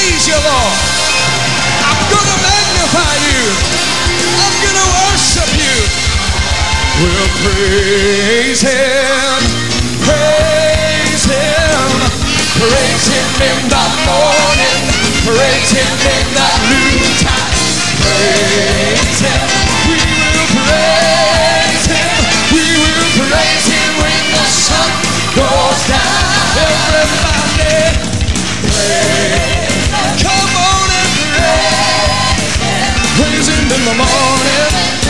praise you, Lord. I'm gonna magnify you. I'm gonna worship you. We'll praise him, praise him, praise him in the morning, praise him in the noontime, praise him. We will praise him, we will praise him when the sun goes down. Everybody praise him. Come on and praise him. Praise him in the morning,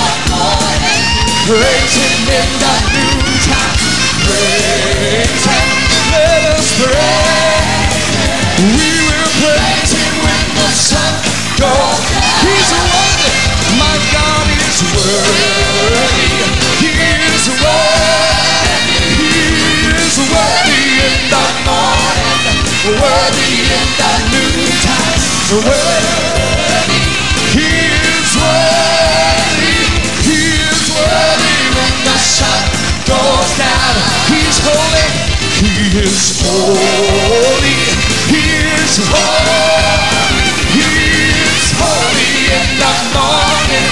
praise him in the noontime, praise him. Let us praise him. We will praise him when the sun goes down. He's worthy. My God is worthy. He is worthy. He is worthy in the morning, worthy in the noontime, worthy. He is worthy. He is worthy when the sun goes down. He's holy. He is holy. He is holy. He is holy in the morning.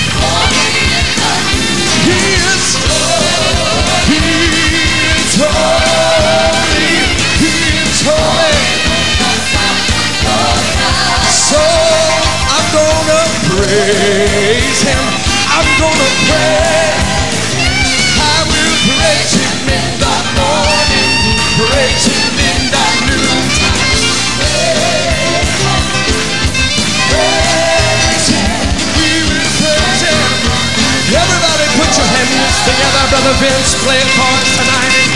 He is holy. He is holy. He is holy. So I'm gonna praise him. I'm gonna praise. I will praise him in the morning, praise him in the noontime, praise him. We will praise him. Everybody put your hands together. Brother Vince, play it for us tonight.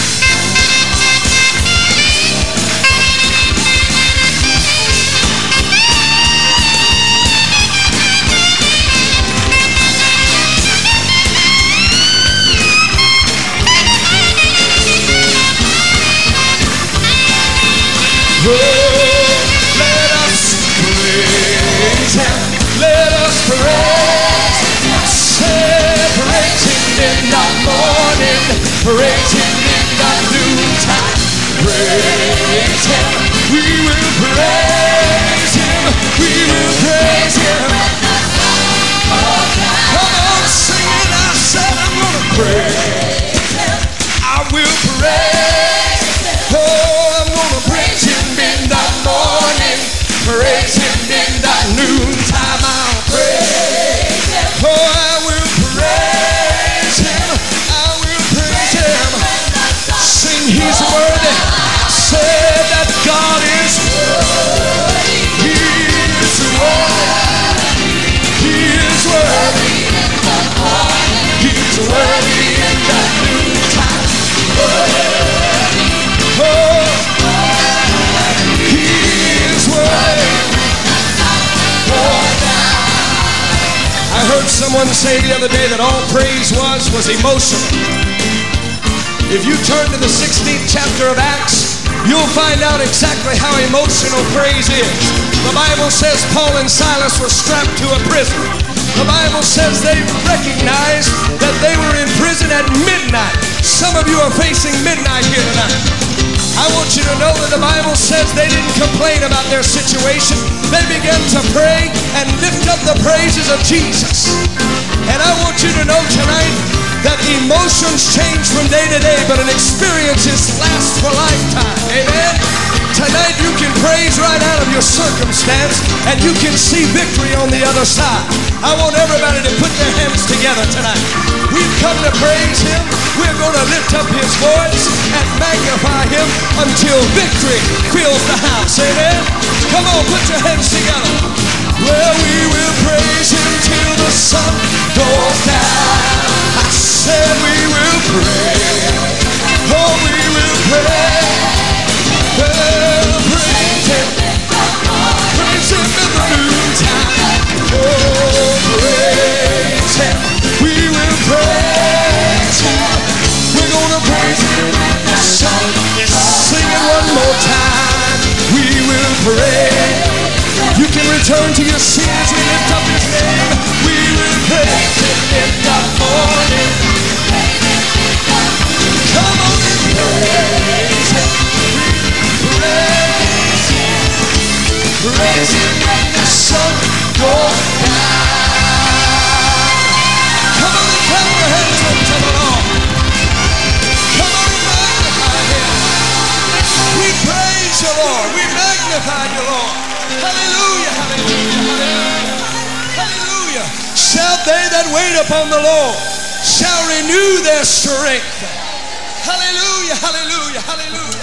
Oh, let us praise him. Let us praise him. Say, praise him in the morning, praise him in the noontime, praise him. We will praise him. We will praise him. Come on, sing it. I said I'm gonna praise him. I will praise him. Oh, I'm gonna praise him in the morning, praise him in the noontime. I'll praise him. Oh, I will praise him. I will praise him. Sing, he's worthy. Say that God is worthy. He is worthy. He is worthy. He's worthy in the noontime. Oh, I heard someone say the other day that all praise was emotional. If you turn to the 16th chapter of Acts, you'll find out exactly how emotional praise is. The Bible says Paul and Silas were strapped to a prison. The Bible says they recognized that they were in prison at midnight. Some of you are facing midnight here tonight. I want you to know that the Bible says they didn't complain about their situation. They began to pray and lift up the praises of Jesus. And I want you to know tonight that emotions change from day to day, but an experiences last for a lifetime. Amen? Tonight you can praise right out of your circumstance and you can see victory on the other side. I want everybody to put their hands together tonight. We've come to praise him. We're going to lift up his voice and magnify him until victory fills the house. Amen? Come on, put your hands together. Well, we will praise him till the sun goes down. I said we will praise. Oh, we will praise. Well, praise him. Praise him in the noontime. Oh, praise him. We will praise him. We're gonna praise him when the sun is singing one more time. We will praise. You can return to your seat as we lift up his name. We will praise. they that wait upon the Lord shall renew their strength. Hallelujah, hallelujah, hallelujah.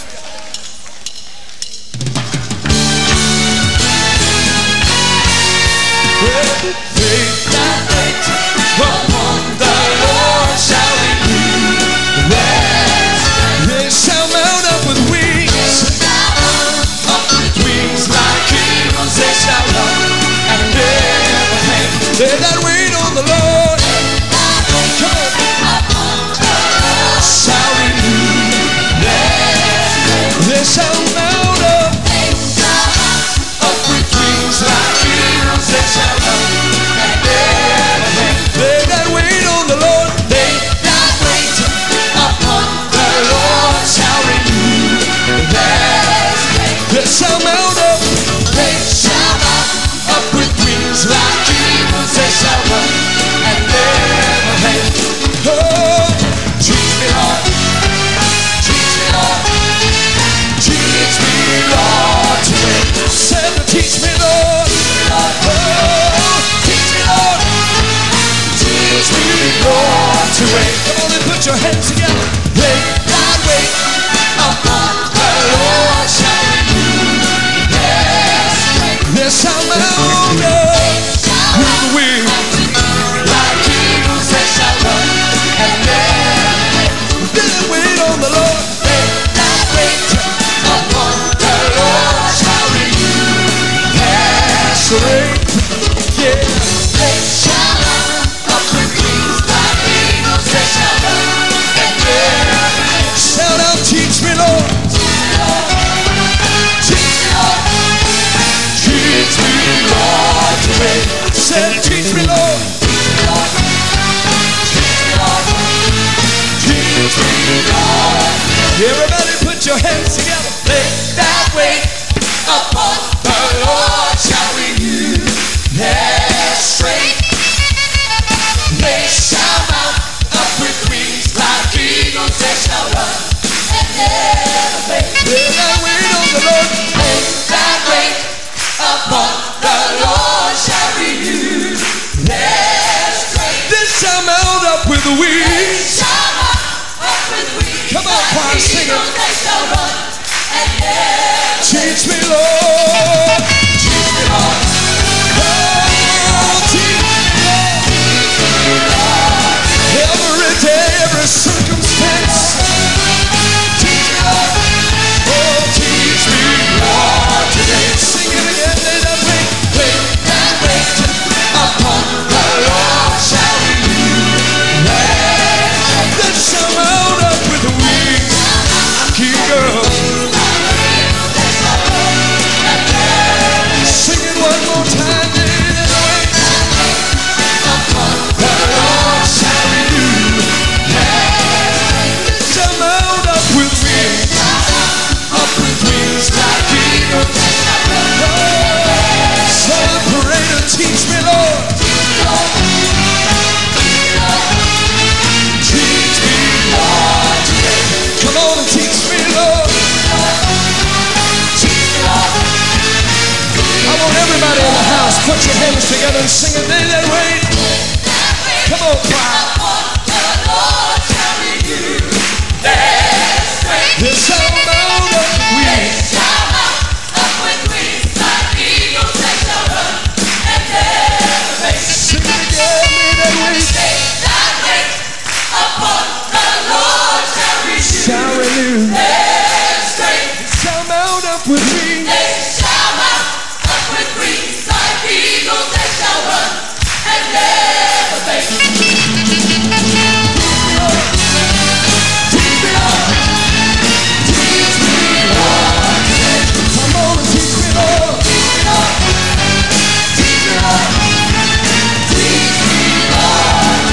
They that wait upon the Lord shall renew their strength. They shall mount up with wings, wings like eagles. They shall run and never faint. They that wait on the Lord, come on, shall renew their strength. They shall mount up with wings like eagles. They shall run and never faint. They that wait on the Lord, they that wait upon the Lord shall renew their strength. They shall mount up. They shall mount up with wings like eagles. They shall run and never faint. Oh, teach me, Lord. Teach me, Lord. Teach me, Lord, to wait. Said to teach me, Lord. Oh, teach me, Lord. Teach me, Lord, to wait. Come on and put your hands together. They that wait upon the Lord shall renew their strength. They shall mount up with wings like eagles. They shall run and never faint. They that wait on the Lord, they that wait upon the Lord shall renew their strength. Yeah. They shall mount up with wings like eagles. They shall run and never faint. Shout out, teach me, Lord. Teach me, Lord. Teach me, Lord, to wait. Say, teach me, Lord. Teach me, Lord. Everybody put your hands together. They that wait upon the Lord shall renew their strength. They shall mount up with wings like eagles. They shall run and never faint. They that wait on the Lord, they that wait upon the Lord shall renew their strength. They shall mount up with wings. Come on, choir, sing it. Teach me, Lord. Teach me, Lord. Oh, teach me, Lord. Every day, every circumstance. Teach me, Lord. Oh, teach me, Lord, today. Sing it again. They that wait upon the Lord shall renew their strength. They shall mount up with wings like eagles. Sing it one more time. They that wait upon the Lord shall renew their strength. They shall mount up with wings like eagles. Oh, so I pray to teach me, Lord. Teach me, Lord, today. Come on and teach me, Lord. Teach me, Lord. I want everybody in the house, put your hands together and sing it. They that wait. Come on, choir. They shall mount up with wings. Sing it again. They that wait upon the Lord shall renew their strength. Shall mount up with wings. They shall mount up with wings like eagles. They shall run and never faint. Teach me, Lord. Teach me, Lord. Teach me, Lord. Come on and teach me, Lord. Teach me, Lord. Teach me, Lord. Teach me, Lord.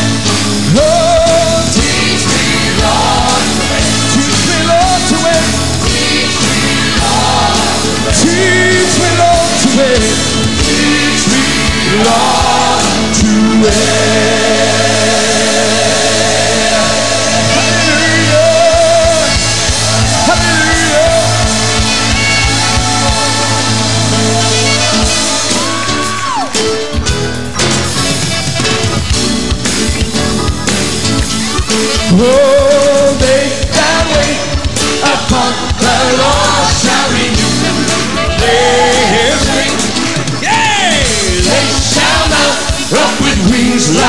Oh, teach me, Lord, to wait. Teach me, Lord, to wait. Teach me, Lord, to wait. Teach me, Lord, to wait. Teach me, Lord, to wait. Hallelujah. Hallelujah.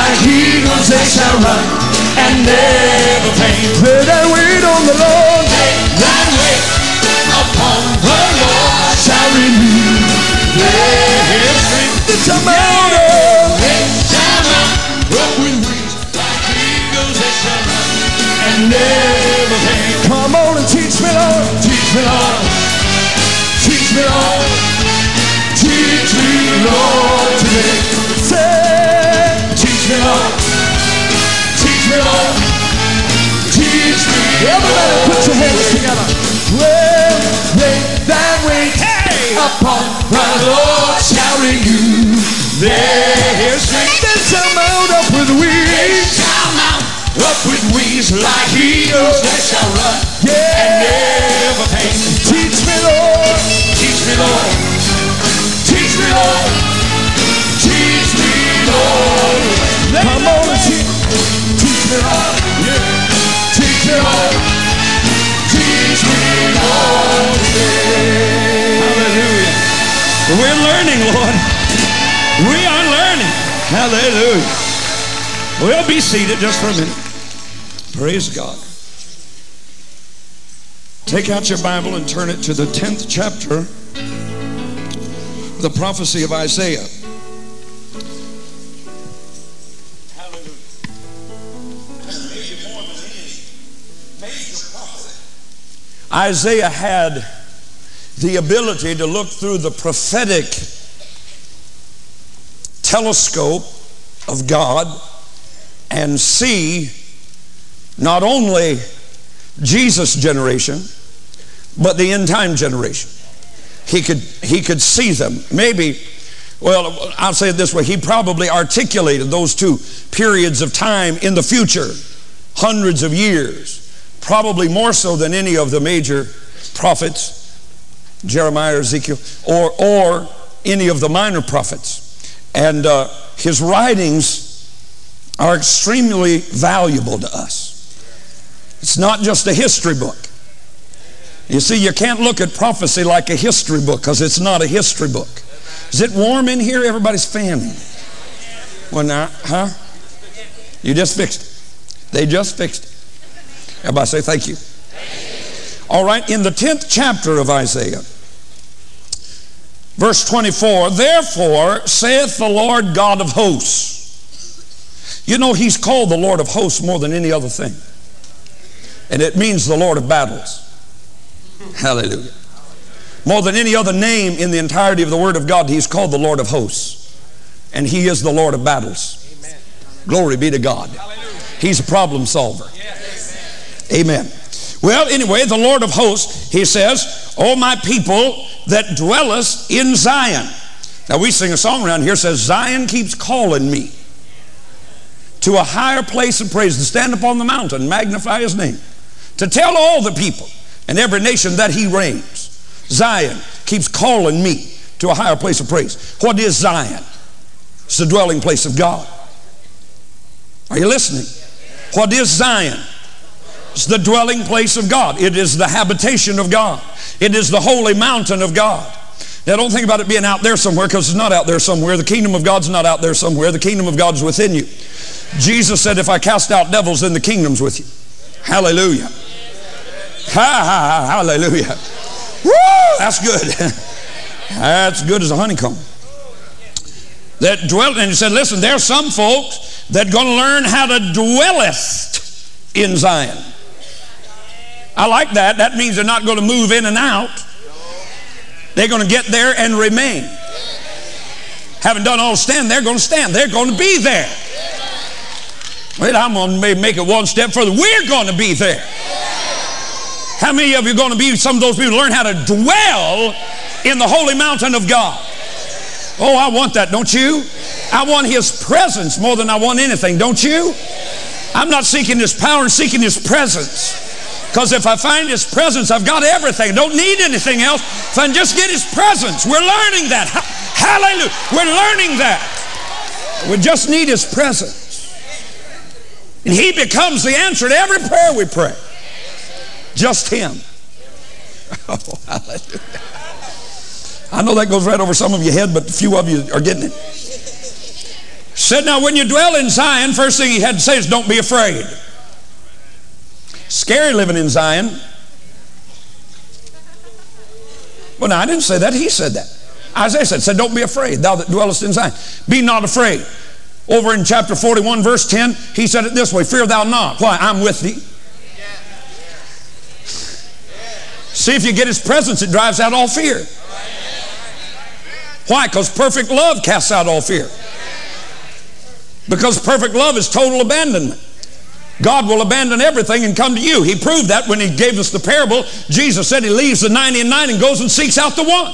like eagles they shall run and never faint. They that wait on the Lord, they that wait upon the Lord shall renew their strength. They shall mount up. They shall mount up with wings like eagles they shall run and never faint. Come on and teach me, Lord. Teach me, Lord. Teach me, Lord. Teach me, Lord, today. Say, teach me, Lord. Teach me, Lord. Teach me. Everybody put your hands together. Well, they that wait upon the Lord shall renew their strength. They shall mount up with wings. They shall mount up with wings like eagles. They shall run and never faint. Teach me, Lord. Teach me, Lord. Teach me, Lord. Teach me, Lord. Come on and teach me, Lord. Yeah. Teach me, Lord. Teach me, Lord. Yeah. Hallelujah. We're learning, Lord. We are learning. Hallelujah. We'll be seated just for a minute. Praise God. Take out your Bible and turn it to the 10th chapter, the prophecy of Isaiah. Hallelujah. Maybe more than any major prophet, Isaiah had the ability to look through the prophetic telescope of God and see not only Jesus' generation, but the end time generation. He could see them. Maybe, well, I'll say it this way, he probably articulated those two periods of time in the future, hundreds of years, probably more so than any of the major prophets, Jeremiah or Ezekiel, or any of the minor prophets. And his writings are extremely valuable to us. It's not just a history book. You see, you can't look at prophecy like a history book because it's not a history book. Is it warm in here? Everybody's fanning. Well, now, huh? You just fixed it. They just fixed it. Everybody say thank you. All right, in the 10th chapter of Isaiah, verse 24, therefore saith the Lord God of hosts. You know, he's called the Lord of hosts more than any other thing. And it means the Lord of battles. Hallelujah. More than any other name in the entirety of the Word of God, he's called the Lord of hosts. And he is the Lord of battles. Amen. Glory be to God. Hallelujah. He's a problem solver. Yes. Amen. Well, anyway, the Lord of hosts, he says, O my people that dwellest in Zion. Now we sing a song around here that says, Zion keeps calling me to a higher place of praise, to stand upon the mountain, magnify his name, to tell all the people and every nation that he reigns. Zion keeps calling me to a higher place of praise. What is Zion? It's the dwelling place of God. Are you listening? What is Zion? It's the dwelling place of God. It is the habitation of God. It is the holy mountain of God. Now don't think about it being out there somewhere, because it's not out there somewhere. The kingdom of God's not out there somewhere. The kingdom of God's within you. Jesus said, if I cast out devils, then the kingdom's with you. Hallelujah. Hallelujah. Woo! That's good. That's good as a honeycomb. That dwelt, and he said, listen, there's some folks that going to learn how to dwellest in Zion. I like that. That means they're not going to move in and out. They're going to get there and remain. Having done all stand, they're going to stand. They're going to be there. Wait, I'm going to make it one step further. We're going to be there. How many of you are going to be some of those people who learn how to dwell in the holy mountain of God? Oh, I want that, don't you? I want his presence more than I want anything, don't you? I'm not seeking his power, I'm seeking his presence. Because if I find his presence, I've got everything. Don't need anything else. If I can just get his presence. We're learning that. Hallelujah. We're learning that. We just need his presence. And he becomes the answer to every prayer we pray. Just him. Oh, hallelujah. I know that goes right over some of your head, but a few of you are getting it. Said, now when you dwell in Zion, first thing he had to say is don't be afraid. Scary living in Zion. Well, no, I didn't say that. He said that. Isaiah said, don't be afraid, thou that dwellest in Zion. Be not afraid. Over in chapter 41, verse 10, he said it this way, fear thou not. Why? I'm with thee. See, if you get his presence, it drives out all fear. Why? Because perfect love casts out all fear. Because perfect love is total abandonment. God will abandon everything and come to you. He proved that when he gave us the parable. Jesus said he leaves the 99 and goes and seeks out the one.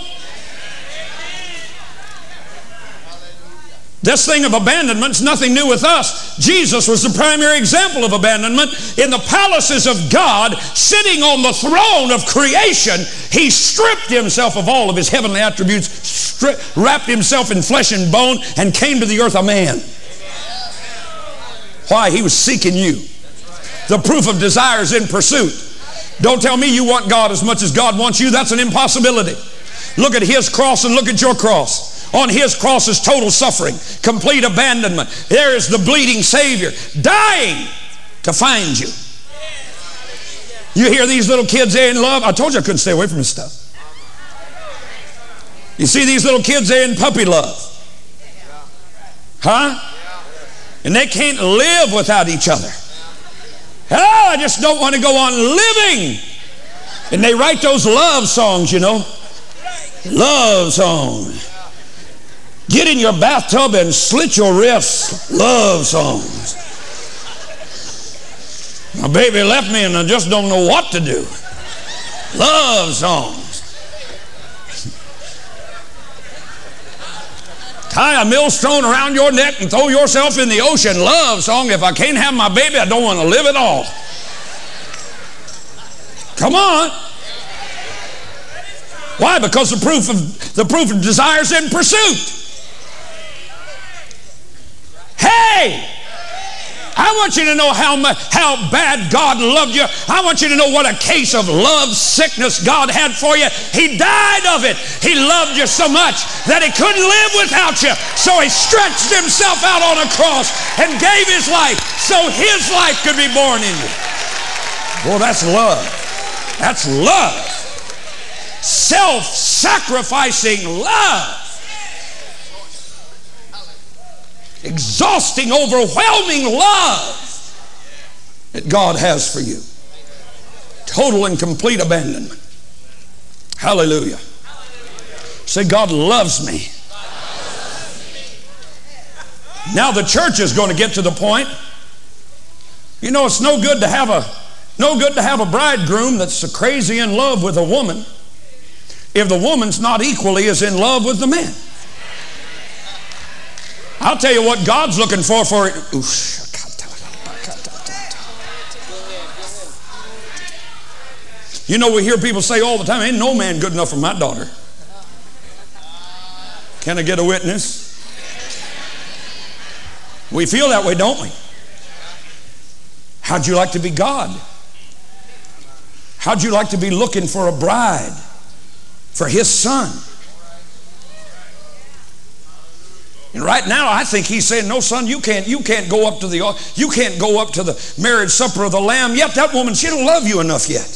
This thing of abandonment is nothing new with us. Jesus was the primary example of abandonment. In the palaces of God, sitting on the throne of creation, he stripped himself of all of his heavenly attributes, wrapped himself in flesh and bone, and came to the earth a man. Why? He was seeking you. The proof of desire is in pursuit. Don't tell me you want God as much as God wants you. That's an impossibility. Look at his cross and look at your cross. On his cross is total suffering, complete abandonment. There is the bleeding Savior dying to find you. You hear these little kids there in love? I told you I couldn't stay away from this stuff. You see these little kids there in puppy love. Huh? And they can't live without each other. Oh, I just don't want to go on living. And they write those love songs, you know. Love songs. Get in your bathtub and slit your wrists. Love songs. My baby left me and I just don't know what to do. Love songs. Tie a millstone around your neck and throw yourself in the ocean. Love song. If I can't have my baby, I don't want to live at all. Come on. Why? Because the proof of desire is in pursuit. Hey! I want you to know how bad God loved you. I want you to know what a case of love sickness God had for you. He died of it. He loved you so much that he couldn't live without you. So he stretched himself out on a cross and gave his life so his life could be born in you. Boy, that's love. That's love. Self-sacrificing love. Exhausting, overwhelming love that God has for you. Total and complete abandonment. Hallelujah. Say, God loves me. Now the church is going to get to the point. You know, it's no good to have a bridegroom that's so crazy in love with a woman if the woman's not equally as in love with the man. I'll tell you what God's looking for it. You know, we hear people say all the time, ain't no man good enough for my daughter. Can I get a witness? We feel that way, don't we? How'd you like to be God? How'd you like to be looking for a bride for his son? And right now, I think he's saying, no, son, you can't go up to the marriage supper of the Lamb yet. That woman, she don't love you enough yet.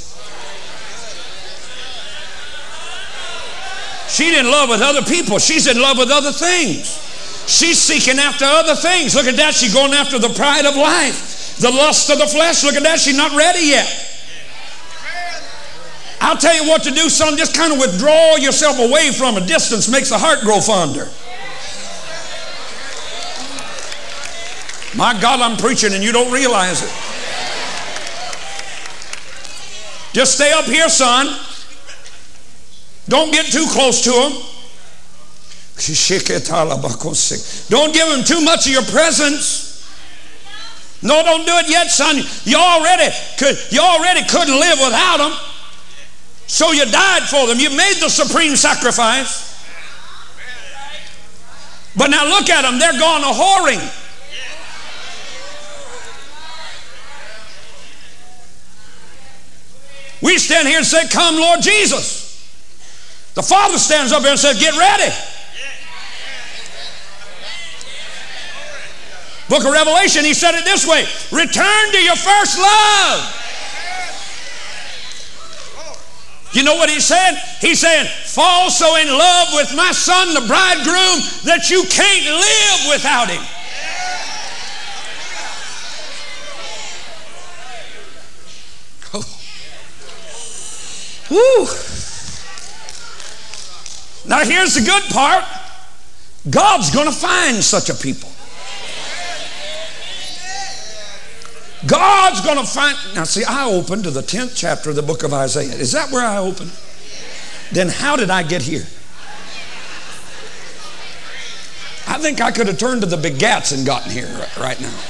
She didn't love with other people. She's in love with other things. She's seeking after other things. Look at that. She's going after the pride of life. The lust of the flesh. Look at that. She's not ready yet. I'll tell you what to do, son. Just kind of withdraw yourself away from a distance. Makes the heart grow fonder. My God, I'm preaching and you don't realize it. Just stay up here, son. Don't get too close to him. Don't give him too much of your presence. No, don't do it yet, son. You already couldn't live without them. So you died for them. You made the supreme sacrifice. But now look at them. They're gone a-whoring. We stand here and say, come, Lord Jesus. The Father stands up here and says, get ready. Book of Revelation, he said it this way: return to your first love. You know what he said? He said, fall so in love with my son, the bridegroom, that you can't live without him. Oh. Woo. Now here's the good part. God's going to find such a people. God's going to find. Now see, I opened to the 10th chapter of the book of Isaiah. Is that where I opened? Then how did I get here? I think I could have turned to the begats and gotten here right now.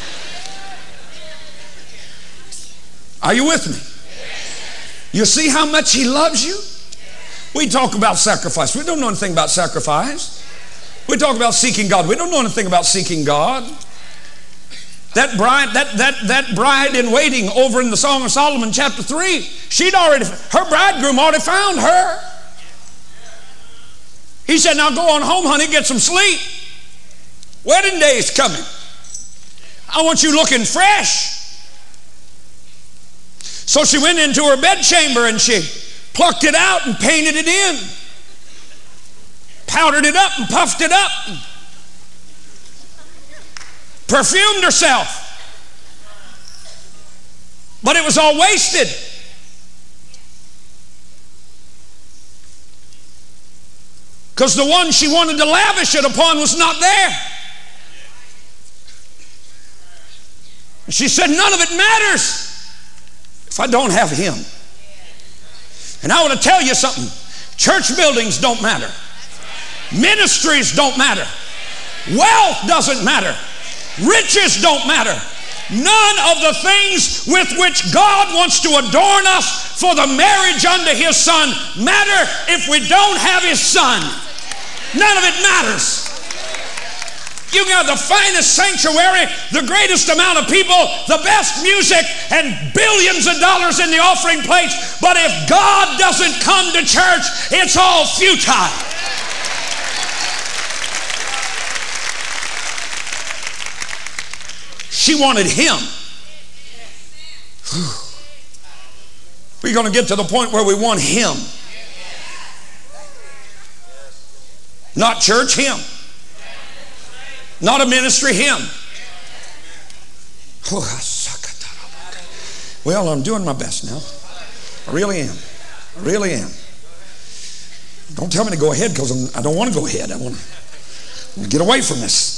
Are you with me? You see how much he loves you? We talk about sacrifice. We don't know anything about sacrifice. We talk about seeking God. We don't know anything about seeking God. That bride in waiting over in the Song of Solomon chapter 3, her bridegroom already found her. He said, now go on home, honey, get some sleep. Wedding day is coming. I want you looking fresh. So she went into her bedchamber and she plucked it out and painted it in. Powdered it up and puffed it up. Perfumed herself. But it was all wasted. Because the one she wanted to lavish it upon was not there. She said, none of it matters if I don't have him. And I want to tell you something. Church buildings don't matter. Ministries don't matter. Wealth doesn't matter. Riches don't matter. None of the things with which God wants to adorn us for the marriage unto his son matter if we don't have his son. None of it matters. You can have the finest sanctuary, the greatest amount of people, the best music, and billions of dollars in the offering plates, but if God doesn't come to church, it's all futile. She wanted him. We're going to get to the point where we want him. Not church, him. Not a ministry, him. Well, I'm doing my best now. I really am. I really am. Don't tell me to go ahead because I don't want to go ahead. I want to get away from this.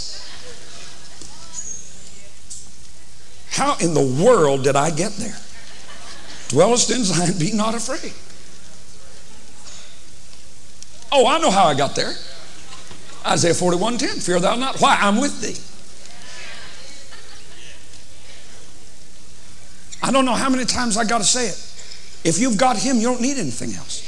How in the world did I get there? Dwellest in Zion, be not afraid. Oh, I know how I got there. Isaiah 41:10, fear thou not. Why? I'm with thee. I don't know how many times I got to say it. If you've got him, you don't need anything else.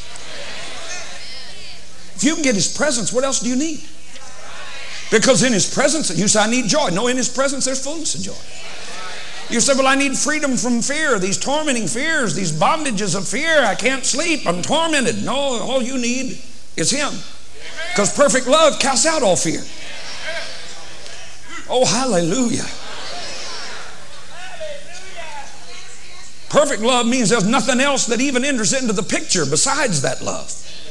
If you can get his presence, what else do you need? Because in his presence, you say, I need joy. No, in his presence, there's fullness of joy. You say, well, I need freedom from fear, these tormenting fears, these bondages of fear. I can't sleep. I'm tormented. No, all you need is him. Because perfect love casts out all fear. Oh, hallelujah. Perfect love means there's nothing else that even enters into the picture besides that love.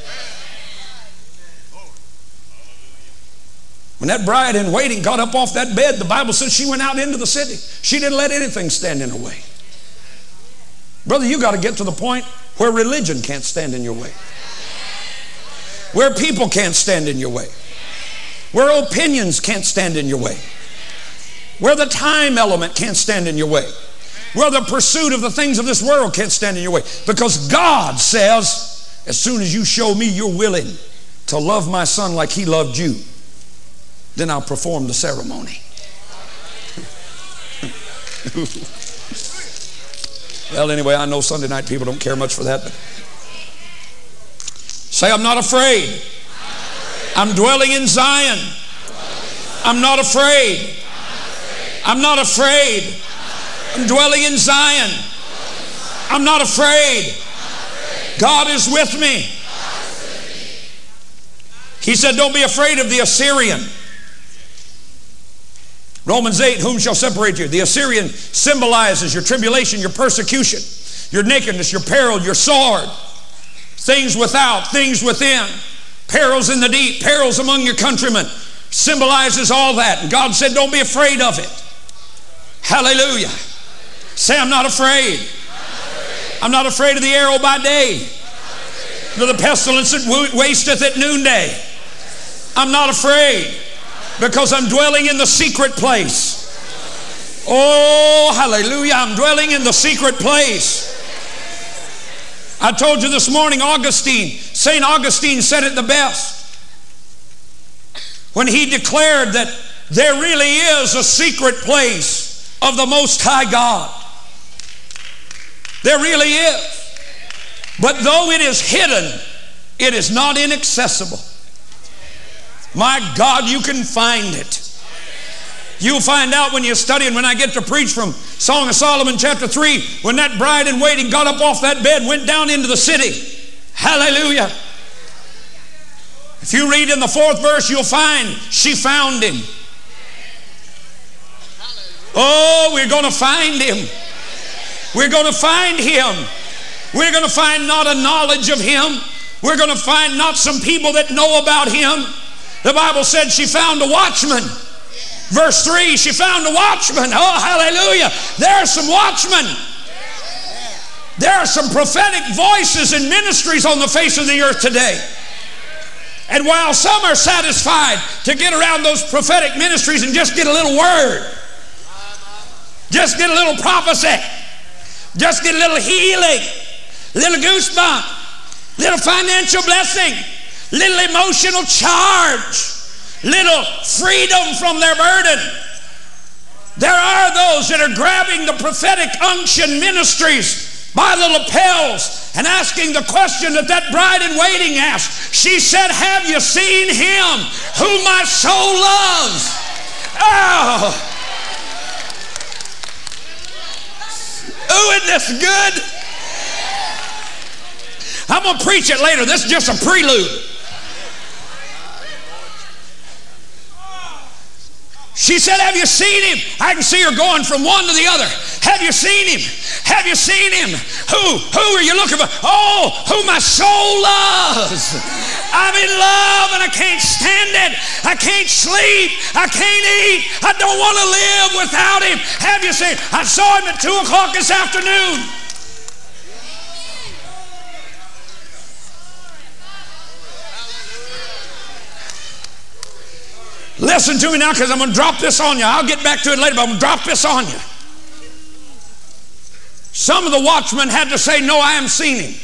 When that bride in waiting got up off that bed, the Bible says she went out into the city. She didn't let anything stand in her way. Brother, you got to get to the point where religion can't stand in your way. Where people can't stand in your way. Where opinions can't stand in your way. Where the time element can't stand in your way. Where the pursuit of the things of this world can't stand in your way. Because God says, as soon as you show me you're willing to love my son like he loved you, then I'll perform the ceremony. Well, anyway, I know Sunday night people don't care much for that, but say, I'm not afraid. I'm dwelling in Zion. I'm not afraid. I'm not afraid. I'm dwelling in Zion. I'm not afraid. God is with me. He said, don't be afraid of the Assyrian. Romans 8, whom shall separate you? The Assyrian symbolizes your tribulation, your persecution, your nakedness, your peril, your sword. Things without, things within. Perils in the deep, perils among your countrymen. Symbolizes all that. And God said, don't be afraid of it. Hallelujah. Say, I'm not afraid. I'm not afraid of the arrow by day, nor the pestilence that wasteth at noonday. I'm not afraid because I'm dwelling in the secret place. Oh, hallelujah. I'm dwelling in the secret place. I told you this morning, St. Augustine said it the best when he declared that there really is a secret place of the Most High God. There really is. But though it is hidden, it is not inaccessible. My God, you can find it. You'll find out when you study, and when I get to preach from Song of Solomon chapter 3, when that bride in waiting got up off that bed, went down into the city. Hallelujah. If you read in the 4th verse, you'll find she found him. Oh, we're going to find him. We're going to find him. We're going to find not a knowledge of him. We're going to find not some people that know about him. The Bible said she found a watchman. Verse 3, she found a watchman. Oh, hallelujah. There are some watchmen. There are some prophetic voices and ministries on the face of the earth today. And while some are satisfied to get around those prophetic ministries and just get a little word, just get a little prophecy, just get a little healing, little goosebump, little financial blessing, little emotional charge, little freedom from their burden. There are those that are grabbing the prophetic unction ministries by the lapels and asking the question that that bride in waiting asked. She said, have you seen him whom my soul loves? Oh, isn't this good? I'm going to preach it later. This is just a prelude. She said, have you seen him? I can see her going from one to the other. Have you seen him? Have you seen him? Who are you looking for? Oh, who my soul loves. I'm in love and I can't stand it. I can't sleep. I can't eat. I don't want to live without him. Have you seen him? I saw him at 2 o'clock this afternoon. Listen to me now, because I'm going to drop this on you. I'll get back to it later, but I'm going to drop this on you. Some of the watchmen had to say, no, I haven't seen him.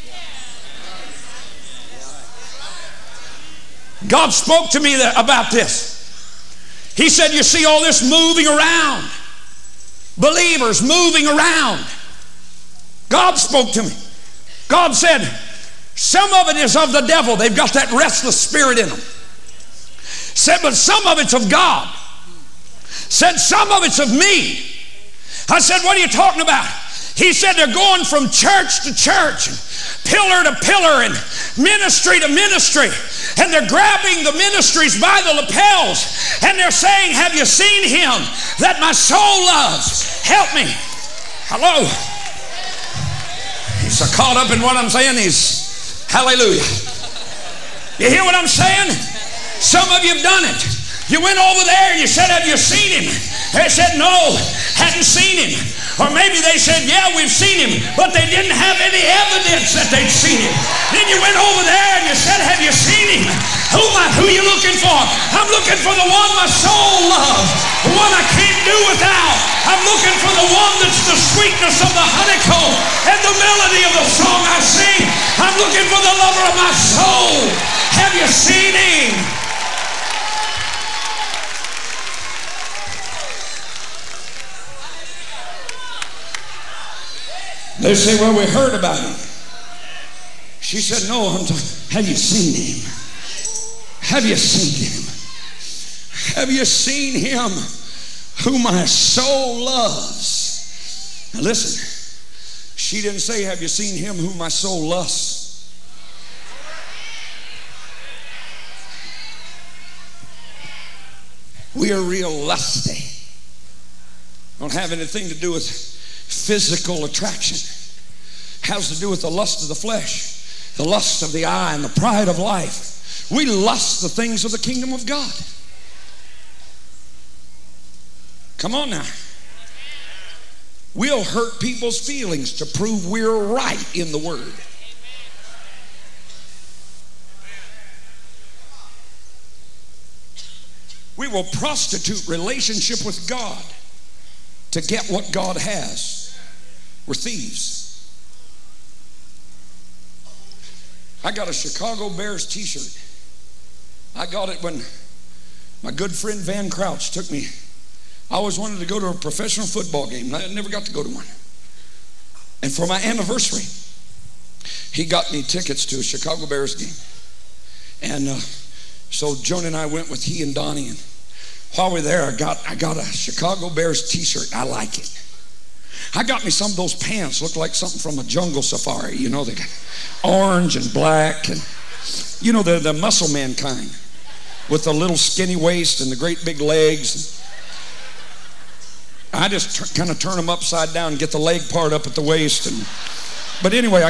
God spoke to me about this. He said, you see all this moving around. Believers moving around. God spoke to me. God said, some of it is of the devil. They've got that restless spirit in them. Said, but some of it's of God. Said, some of it's of me. I said, what are you talking about? He said, they're going from church to church, and pillar to pillar, and ministry to ministry. And they're grabbing the ministries by the lapels. And they're saying, have you seen him that my soul loves? Help me. Hello. He's so caught up in what I'm saying. He's, hallelujah. You hear what I'm saying? Some of you have done it. You went over there and you said, have you seen him? They said, no, hadn't seen him. Or maybe they said, yeah, we've seen him, but they didn't have any evidence that they'd seen him. Then you went over there and you said, have you seen him? Who are you looking for? I'm looking for the one my soul loves, the one I can't do without. I'm looking for the one that's the sweetness of the honeycomb and the melody of the song I sing. I'm looking for the lover of my soul. Have you seen him? They say, well, we heard about him. She said, no, have you seen him? Have you seen him? Have you seen him who my soul loves? Now listen, she didn't say, have you seen him who my soul lusts? We are real lusty. Don't have anything to do with physical attraction. Has to do with the lust of the flesh, the lust of the eye, and the pride of life. We lust the things of the kingdom of God. Come on now. We'll hurt people's feelings to prove we're right in the Word. We will prostitute relationship with God to get what God has. We're thieves. I got a Chicago Bears t-shirt. I got it when my good friend Van Crouch took me. I always wanted to go to a professional football game. I never got to go to one. And for my anniversary, he got me tickets to a Chicago Bears game. And so Joan and I went with he and Donnie. And while we were there, I got a Chicago Bears t-shirt. I like it. I got me some of those pants. Look like something from a jungle safari. You know, they got orange and black. And, you know, the muscle man kind. With the little skinny waist and the great big legs. I just kind of turn them upside down and get the leg part up at the waist. But anyway,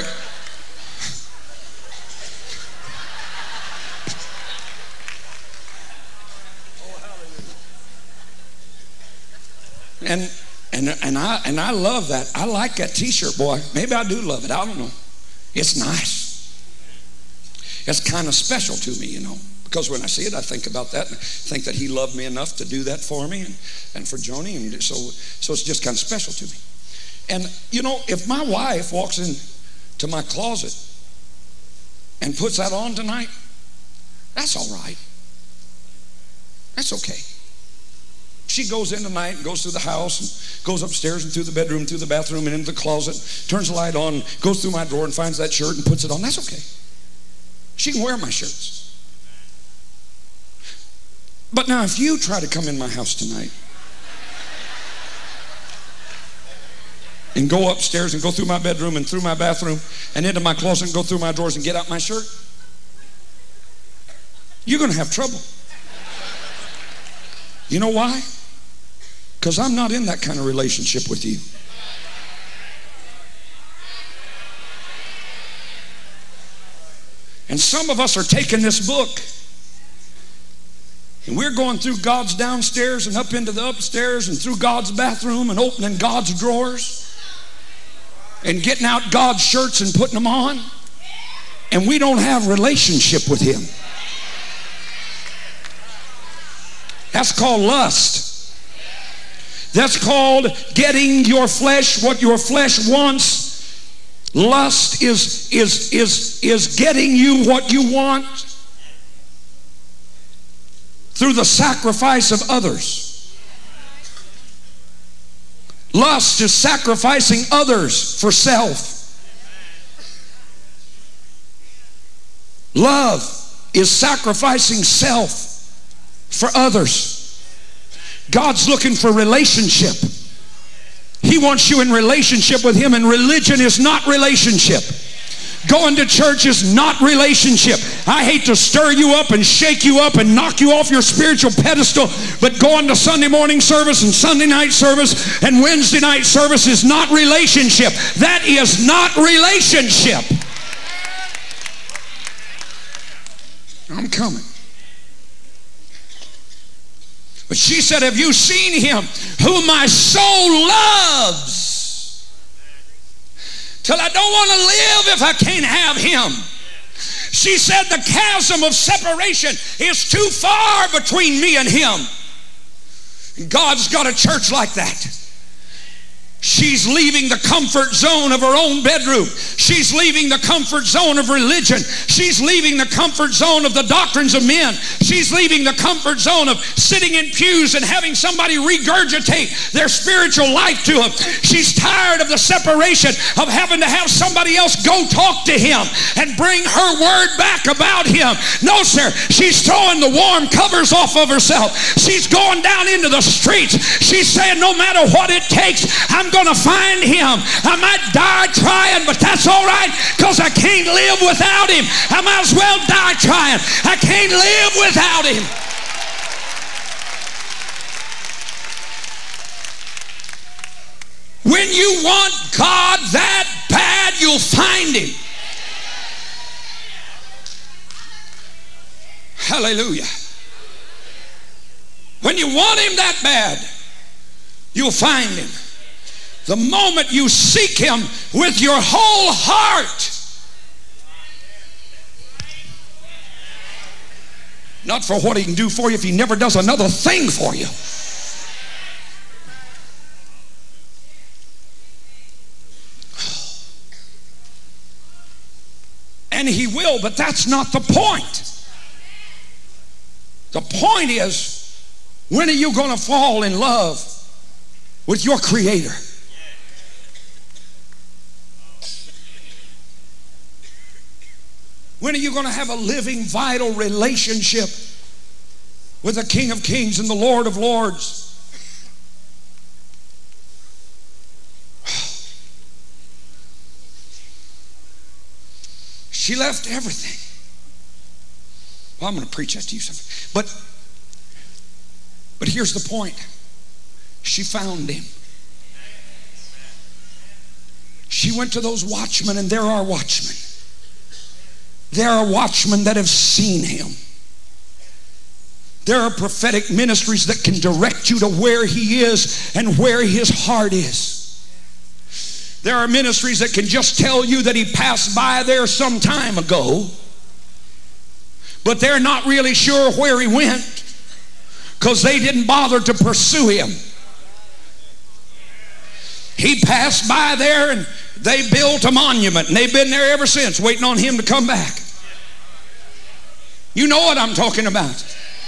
And I love that. I like that t-shirt, boy. Maybe I do love it. I don't know. It's nice. It's kind of special to me, you know. Because when I see it, I think about that. And I think that he loved me enough to do that for me and for Joni. And so it's just kind of special to me. And, you know, if my wife walks into my closet and puts that on tonight, that's all right. That's okay. She goes in tonight and goes through the house and goes upstairs and through the bedroom, through the bathroom and into the closet, turns the light on, goes through my drawer and finds that shirt and puts it on. That's okay. She can wear my shirts. But now if you try to come in my house tonight and go upstairs and go through my bedroom and through my bathroom and into my closet and go through my drawers and get out my shirt, you're going to have trouble. You know why? Because I'm not in that kind of relationship with you. And some of us are taking this book and we're going through God's downstairs and up into the upstairs and through God's bathroom and opening God's drawers and getting out God's shirts and putting them on, and we don't have relationship with Him. That's called lust. That's called getting your flesh what your flesh wants. Lust is getting you what you want through the sacrifice of others. Lust is sacrificing others for self. Love is sacrificing self for others. God's looking for relationship. He wants you in relationship with Him, and religion is not relationship. Going to church is not relationship. I hate to stir you up and shake you up and knock you off your spiritual pedestal, but going to Sunday morning service and Sunday night service and Wednesday night service is not relationship. That is not relationship. I'm coming. But she said, have you seen Him whom my soul loves? Till I don't want to live if I can't have Him. She said the chasm of separation is too far between me and Him. And God's got a church like that. She's leaving the comfort zone of her own bedroom. She's leaving the comfort zone of religion. She's leaving the comfort zone of the doctrines of men. She's leaving the comfort zone of sitting in pews and having somebody regurgitate their spiritual life to them. She's tired of the separation of having to have somebody else go talk to Him and bring her word back about Him. No, sir. She's throwing the warm covers off of herself. She's going down into the streets. She's saying, no matter what it takes, I'm going to find Him. I might die trying, but that's all right, because I can't live without Him. I might as well die trying. I can't live without Him. When you want God that bad, you'll find Him. Hallelujah. When you want Him that bad, you'll find Him. The moment you seek Him with your whole heart. Not for what He can do for you if He never does another thing for you. And He will, but that's not the point. The point is, when are you going to fall in love with your Creator? When are you going to have a living, vital relationship with the King of Kings and the Lord of Lords? She left everything. Well, I'm going to preach that to you something. But here's the point. She found Him. She went to those watchmen, and there are watchmen. There are watchmen that have seen Him. There are prophetic ministries that can direct you to where He is and where His heart is. There are ministries that can just tell you that He passed by there some time ago, but they're not really sure where He went because they didn't bother to pursue Him. He passed by there and they built a monument, and they've been there ever since, waiting on Him to come back. You know what I'm talking about.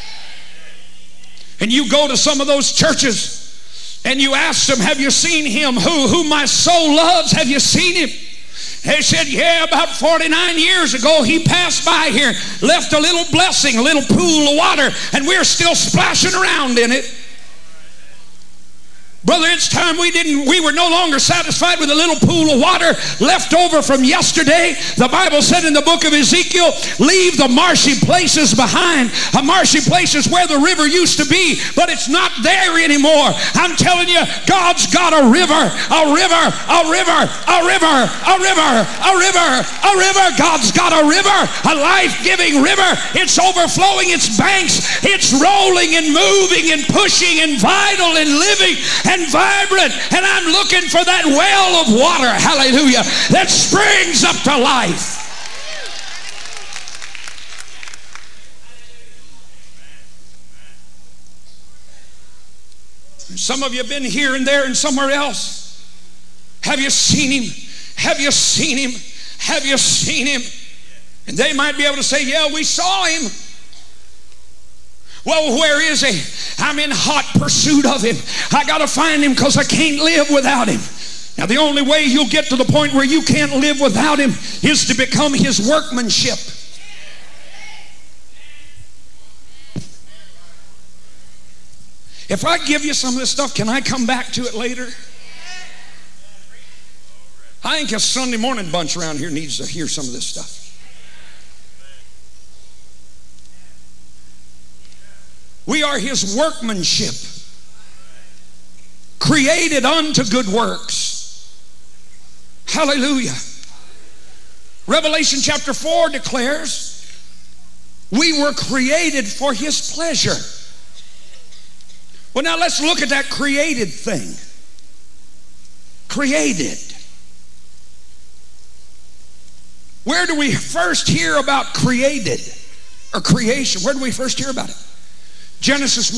And you go to some of those churches and you ask them, have you seen Him who my soul loves? Have you seen Him? They said, yeah, about 49 years ago He passed by here, left a little blessing, a little pool of water, and we're still splashing around in it. Brother, it's time we were no longer satisfied with a little pool of water left over from yesterday. The Bible said in the book of Ezekiel, leave the marshy places behind. A marshy place is where the river used to be, but it's not there anymore. I'm telling you, God's got a river, a river, a river, a river, a river, a river, a river. God's got a river, a life-giving river. It's overflowing its banks. It's rolling and moving and pushing and vital and living and vibrant, and I'm looking for that well of water, hallelujah, that springs up to life. Some of you have been here and there and somewhere else. Have you seen Him? Have you seen Him? Have you seen Him? And they might be able to say, yeah, we saw Him. Well, where is He? I'm in hot pursuit of Him. I got to find Him because I can't live without Him. Now, the only way you'll get to the point where you can't live without Him is to become His workmanship. If I give you some of this stuff, can I come back to it later? I think a Sunday morning bunch around here needs to hear some of this stuff. We are His workmanship, created unto good works. Hallelujah. Revelation chapter 4 declares we were created for His pleasure. Well, now let's look at that created thing. Created. Where do we first hear about created or creation? Where do we first hear about it? Genesis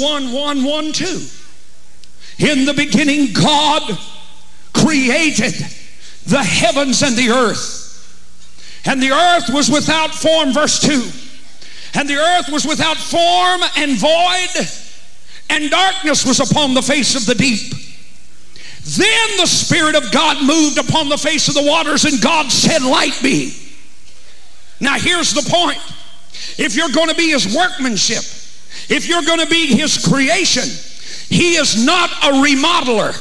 1:1-1-2. In the beginning, God created the heavens and the earth. And the earth was without form, verse 2. And the earth was without form and void, and darkness was upon the face of the deep. Then the Spirit of God moved upon the face of the waters, and God said, light be. Now here's the point. If you're going to be His workmanship, if you're going to be His creation, He is not a remodeler.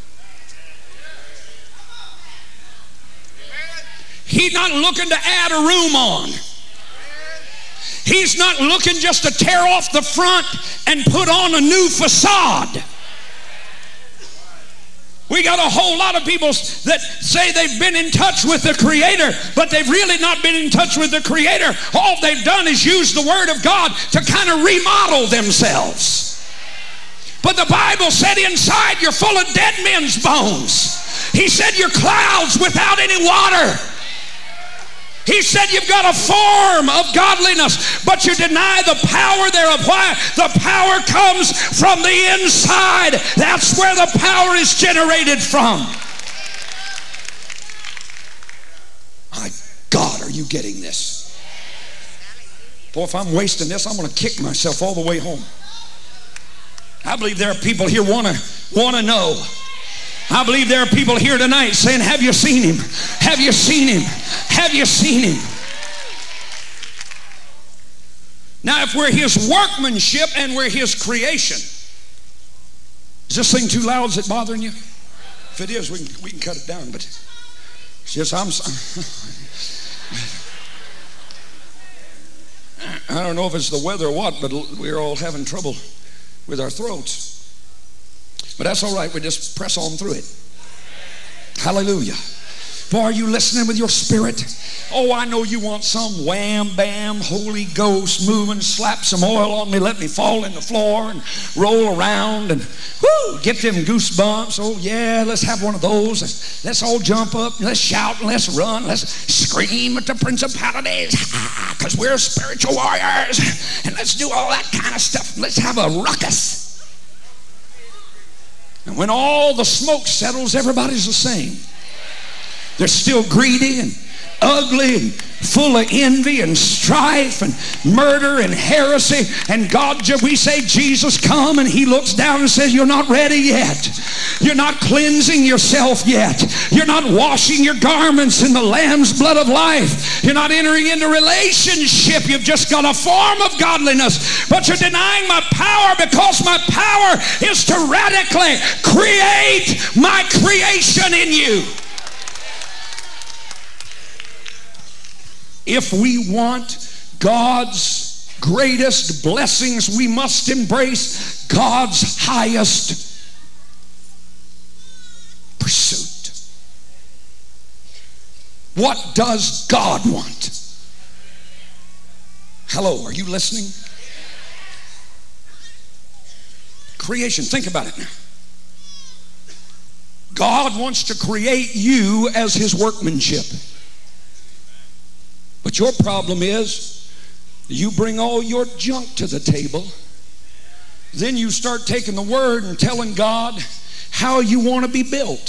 He's not looking to add a room on. He's not looking just to tear off the front and put on a new facade. We got a whole lot of people that say they've been in touch with the Creator, but they've really not been in touch with the Creator. All they've done is use the Word of God to kind of remodel themselves. But the Bible said inside you're full of dead men's bones. He said you're clouds without any water. He said you've got a form of godliness, but you deny the power thereof. Why? The power comes from the inside. That's where the power is generated from. My God, are you getting this? Boy, if I'm wasting this, I'm going to kick myself all the way home. I believe there are people here want to know. I believe there are people here tonight saying, have you seen him? Have you seen him? Have you seen him? Now, if we're his workmanship and we're his creation, is this thing too loud? Is it bothering you? If it is, we can cut it down. But it's just, I don't know if it's the weather or what, but we're all having trouble with our throats. But that's all right. We just press on through it. Hallelujah. Boy, are you listening with your spirit? Oh, I know you want some wham, bam, Holy Ghost moving, slap some oil on me, let me fall in the floor and roll around and whoo, get them goosebumps. Oh, yeah, let's have one of those. Let's all jump up, let's shout, and let's run, let's scream at the principalities because we're spiritual warriors. And let's do all that kind of stuff. Let's have a ruckus. And when all the smoke settles, everybody's the same. They're still greedy and ugly and full of envy and strife and murder and heresy. And God, we say, Jesus, come, and he looks down and says, you're not ready yet. You're not cleansing yourself yet. You're not washing your garments in the Lamb's blood of life. You're not entering into relationship. You've just got a form of godliness, but you're denying my power, because my power is to radically create my creation in you. If we want God's greatest blessings, we must embrace God's highest pursuit. What does God want? Hello, are you listening? Creation, think about it now. God wants to create you as his workmanship. But your problem is, you bring all your junk to the table. Then you start taking the word and telling God how you want to be built.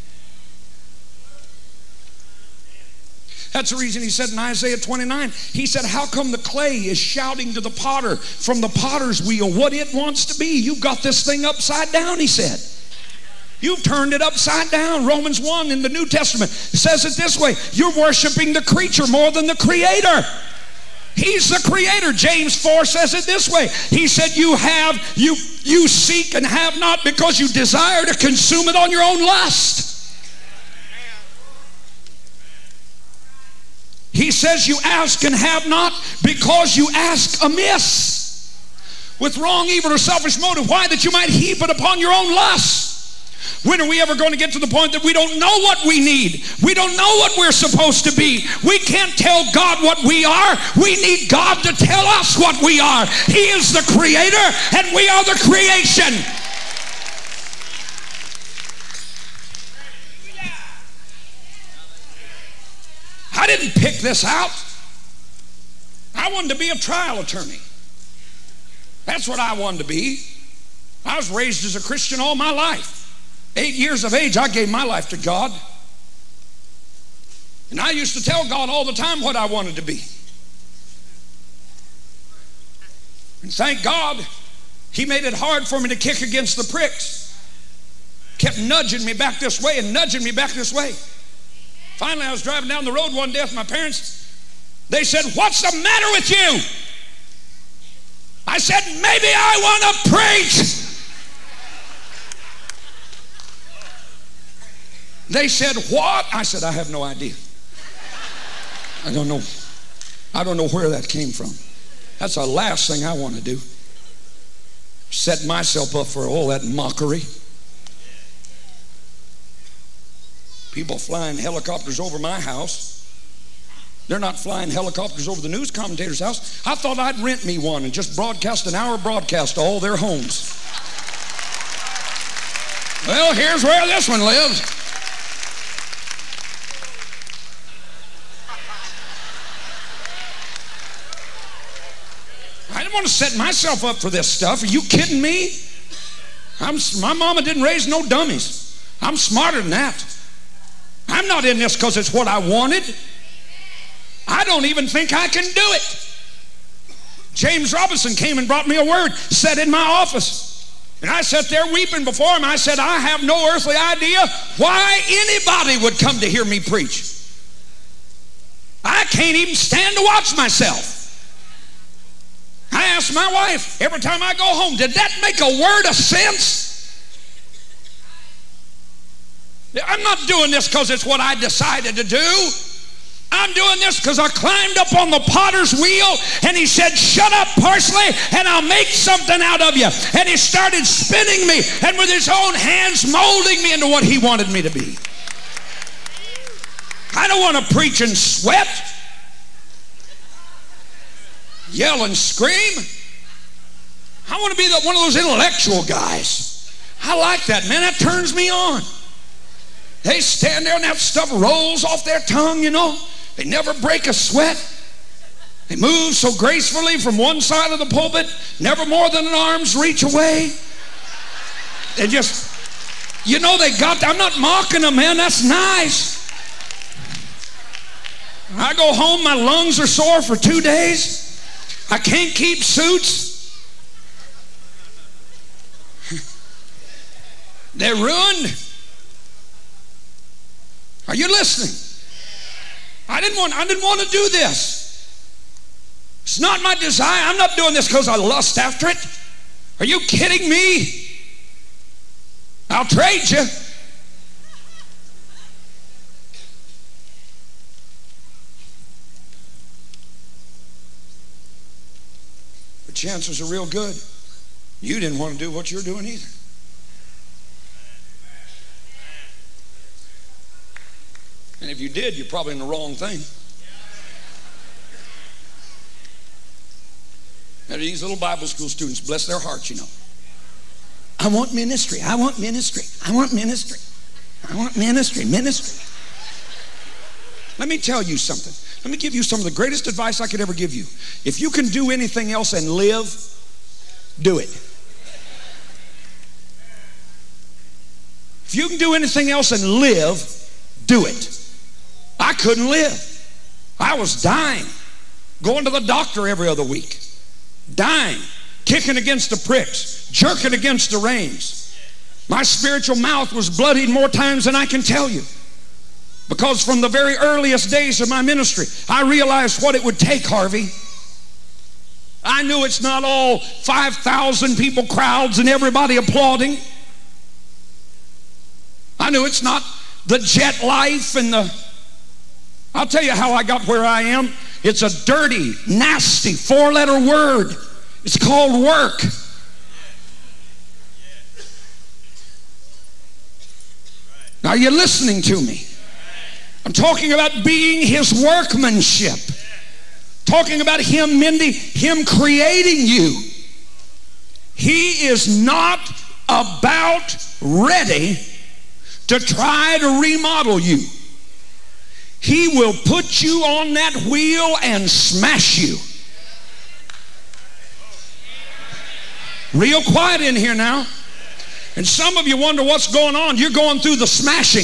That's the reason he said in Isaiah 29, he said, how come the clay is shouting to the potter from the potter's wheel what it wants to be? You've got this thing upside down, he said. You've turned it upside down. Romans 1 in the New Testament says it this way: you're worshiping the creature more than the creator. He's the creator. James 4 says it this way. He said, you seek and have not because you desire to consume it on your own lust. He says you ask and have not because you ask amiss, with wrong, evil, or selfish motive. Why? That you might heap it upon your own lust. When are we ever going to get to the point that we don't know what we need? We don't know what we're supposed to be. We can't tell God what we are. We need God to tell us what we are. He is the creator and we are the creation. I didn't pick this out. I wanted to be a trial attorney. That's what I wanted to be. I was raised as a Christian all my life. 8 years of age, I gave my life to God. And I used to tell God all the time what I wanted to be. And thank God, he made it hard for me to kick against the pricks. Kept nudging me back this way and nudging me back this way. Finally, I was driving down the road one day with my parents. They said, what's the matter with you? I said, maybe I want to preach. They said, what? I said, I have no idea. I don't know where that came from. That's the last thing I want to do. Set myself up for all that mockery. People flying helicopters over my house. They're not flying helicopters over the news commentator's house. I thought I'd rent me one and just broadcast an hour broadcast to all their homes. Well, here's where this one lives. I didn't want to set myself up for this stuff. Are you kidding me? My mama didn't raise no dummies. I'm smarter than that. I'm not in this because it's what I wanted. I don't even think I can do it. James Robinson came and brought me a word, sat in my office. And I sat there weeping before him. I said, I have no earthly idea why anybody would come to hear me preach. I can't even stand to watch myself. I asked my wife every time I go home, did that make a word of sense? I'm not doing this because it's what I decided to do. I'm doing this because I climbed up on the potter's wheel and he said, shut up, Parsley, and I'll make something out of you. And he started spinning me and with his own hands molding me into what he wanted me to be. I don't want to preach and sweat, yell and scream. I want to be one of those intellectual guys. I like that, man. That turns me on. They stand there and that stuff rolls off their tongue, you know. They never break a sweat. They move so gracefully from one side of the pulpit, never more than an arm's reach away. They just, you know, I'm not mocking them, man. That's nice. I go home, my lungs are sore for 2 days. I can't keep suits. They're ruined. Are you listening? I didn't want to do this. It's not my desire. I'm not doing this because I lust after it. Are you kidding me? I'll trade you. The chances are real good. You didn't want to do what you're doing either. And if you did, you're probably in the wrong thing. Now, these little Bible school students, bless their hearts, you know. I want ministry. I want ministry. I want ministry. I want ministry. Ministry. Let me tell you something. Let me give you some of the greatest advice I could ever give you. If you can do anything else and live, do it. If you can do anything else and live, do it. I couldn't live. I was dying. Going to the doctor every other week. Dying. Kicking against the pricks. Jerking against the reins. My spiritual mouth was bloodied more times than I can tell you. Because from the very earliest days of my ministry, I realized what it would take, Harvey. I knew it's not all 5,000 people crowds and everybody applauding. I knew it's not the jet life and the... I'll tell you how I got where I am. It's a dirty, nasty, 4-letter word. It's called work. Now, are you listening to me? I'm talking about being his workmanship. Talking about him mending, him creating you. He is not about ready to try to remodel you. He will put you on that wheel and smash you. Real quiet in here now. And some of you wonder what's going on. You're going through the smashing.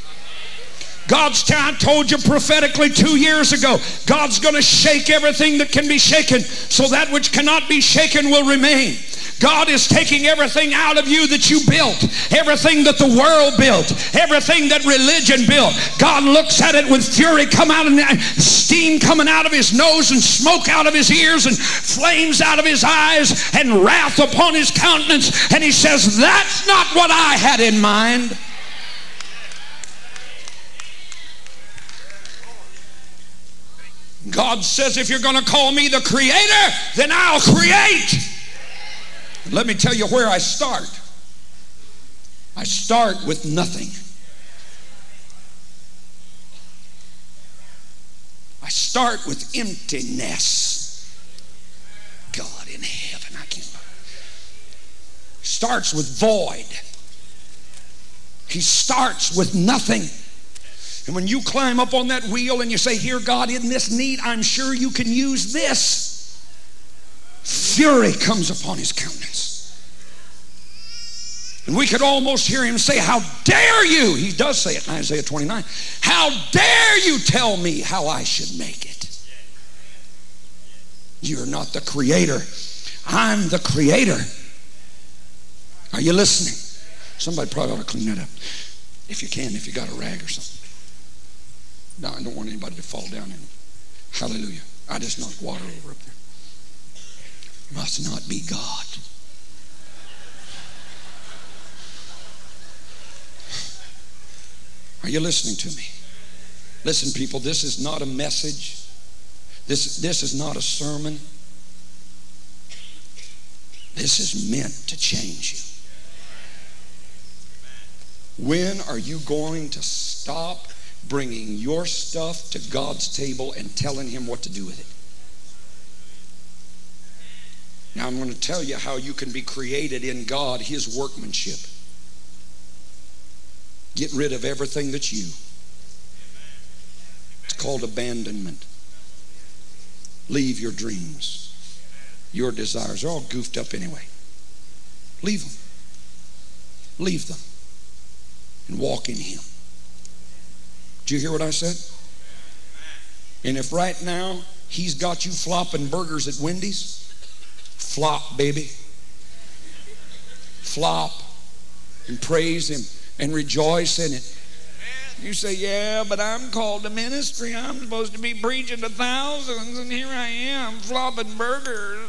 I told you prophetically 2 years ago, God's going to shake everything that can be shaken, so that which cannot be shaken will remain. God is taking everything out of you that you built, everything that the world built, everything that religion built. God looks at it with fury come out, and steam coming out of his nose, and smoke out of his ears, and flames out of his eyes, and wrath upon his countenance. And he says, that's not what I had in mind. God says, if you're going to call me the creator, then I'll create. Let me tell you where I start. I start with nothing. start with emptiness. God in heaven, I can't. Starts with void. He starts with nothing. And when you climb up on that wheel and you say, here, God, in this need, I'm sure you can use this, fury comes upon his countenance. And we could almost hear him say, how dare you? He does say it in Isaiah 29. How dare you tell me how I should make it? You're not the creator. I'm the creator. Are you listening? Somebody probably ought to clean that up. If you can, if you got a rag or something. No, I don't want anybody to fall down in it. Hallelujah. I just knocked water over up there. Must not be God. Are you listening to me? Listen, people, this is not a message. This is not a sermon. This is meant to change you. When are you going to stop bringing your stuff to God's table and telling him what to do with it? Now I'm going to tell you how you can be created in God, his workmanship. Get rid of everything that's you. It's called abandonment. Leave your dreams, your desires. They're all goofed up anyway. Leave them. Leave them. And walk in him. Did you hear what I said? And if right now he's got you flopping burgers at Wendy's, flop, baby. Flop and praise him and rejoice in it. You say, yeah, but I'm called to ministry. I'm supposed to be preaching to thousands, and here I am flopping burgers.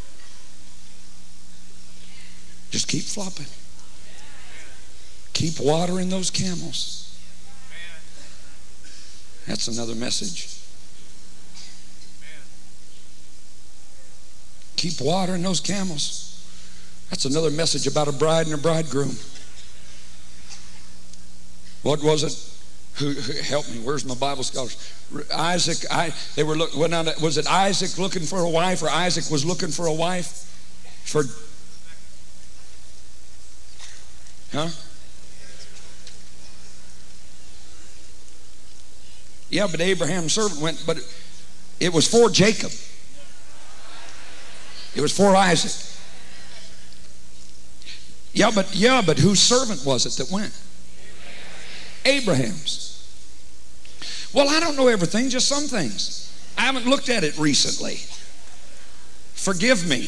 Just keep flopping. Keep watering those camels. That's another message. Keep watering those camels. That's another message about a bride and a bridegroom. What was it? Who help me? Where's my Bible scholars? Isaac. They were looking. Was it Isaac looking for a wife, or Isaac was looking for a wife? For Yeah, but Abraham's servant went. But it was for Jacob. It was for Isaac. Yeah, but whose servant was it that went? Abraham's. Well, I don't know everything, just some things. I haven't looked at it recently. Forgive me.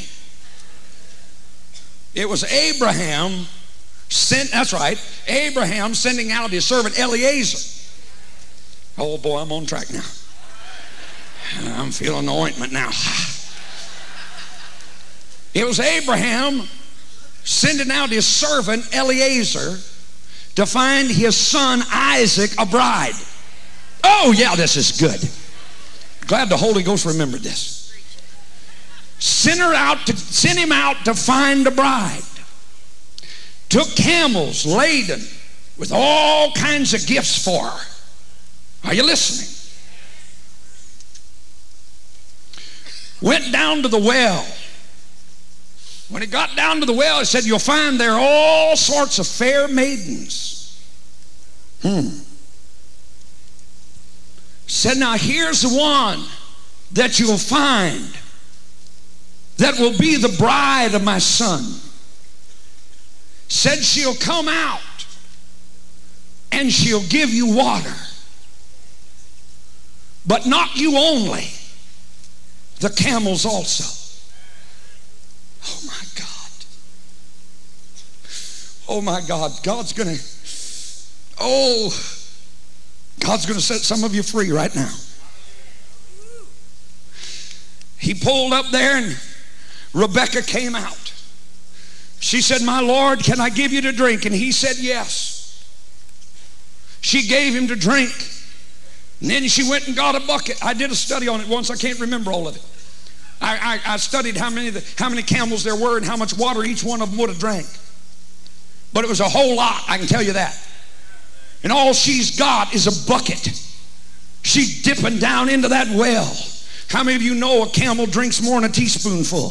It was Abraham that's right, Abraham sending out his servant Eliezer. Oh boy, I'm on track now. I'm feeling the ointment now. It was Abraham sending out his servant Eliezer to find his son Isaac a bride. Oh yeah, this is good. Glad the Holy Ghost remembered this. Sent him out to find a bride. Took camels laden with all kinds of gifts for her. Are you listening? Went down to the well. When he got down to the well, he said, you'll find there all sorts of fair maidens. Said, now here's the one that you'll find that will be the bride of my son. Said she'll come out and she'll give you water. But not you only, the camels also. Oh my God. Oh my God. God's going to set some of you free right now. He pulled up there and Rebecca came out. She said, my Lord, can I give you to drink? And he said, yes. She gave him to drink. And then she went and got a bucket. I did a study on it once. I can't remember all of it. I studied how many camels there were and how much water each one of them would have drank. But it was a whole lot, I can tell you that. And all she's got is a bucket. She's dipping down into that well. How many of you know a camel drinks more than a teaspoonful?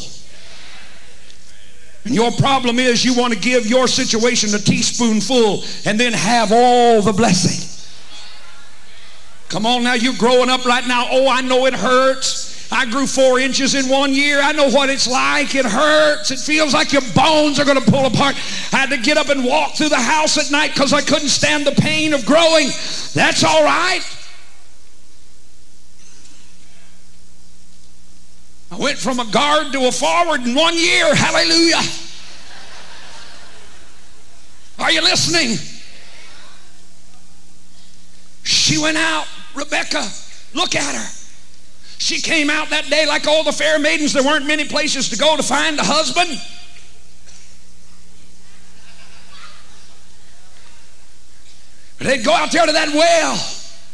And your problem is you want to give your situation a teaspoonful and then have all the blessing. Come on now, you're growing up right now. Oh, I know it hurts. I grew 4 inches in 1 year. I know what it's like. It hurts. It feels like your bones are going to pull apart. I had to get up and walk through the house at night because I couldn't stand the pain of growing. That's all right. I went from a guard to a forward in 1 year. Hallelujah. Are you listening? She went out. Rebecca, look at her. She came out that day like all the fair maidens. There weren't many places to go to find a husband. But they'd go out there to that well.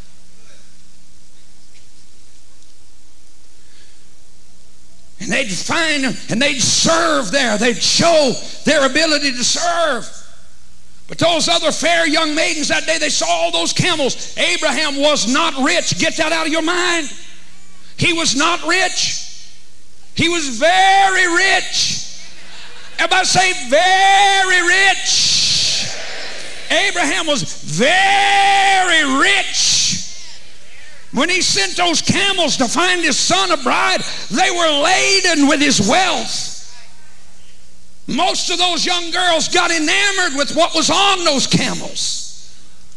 And they'd find them and they'd serve there. They'd show their ability to serve. But those other fair young maidens that day, they saw all those camels. Abraham was not rich. Get that out of your mind. He was not rich. He was very rich. Everybody say very rich. Abraham was very rich. When he sent those camels to find his son a bride, they were laden with his wealth. Most of those young girls got enamored with what was on those camels.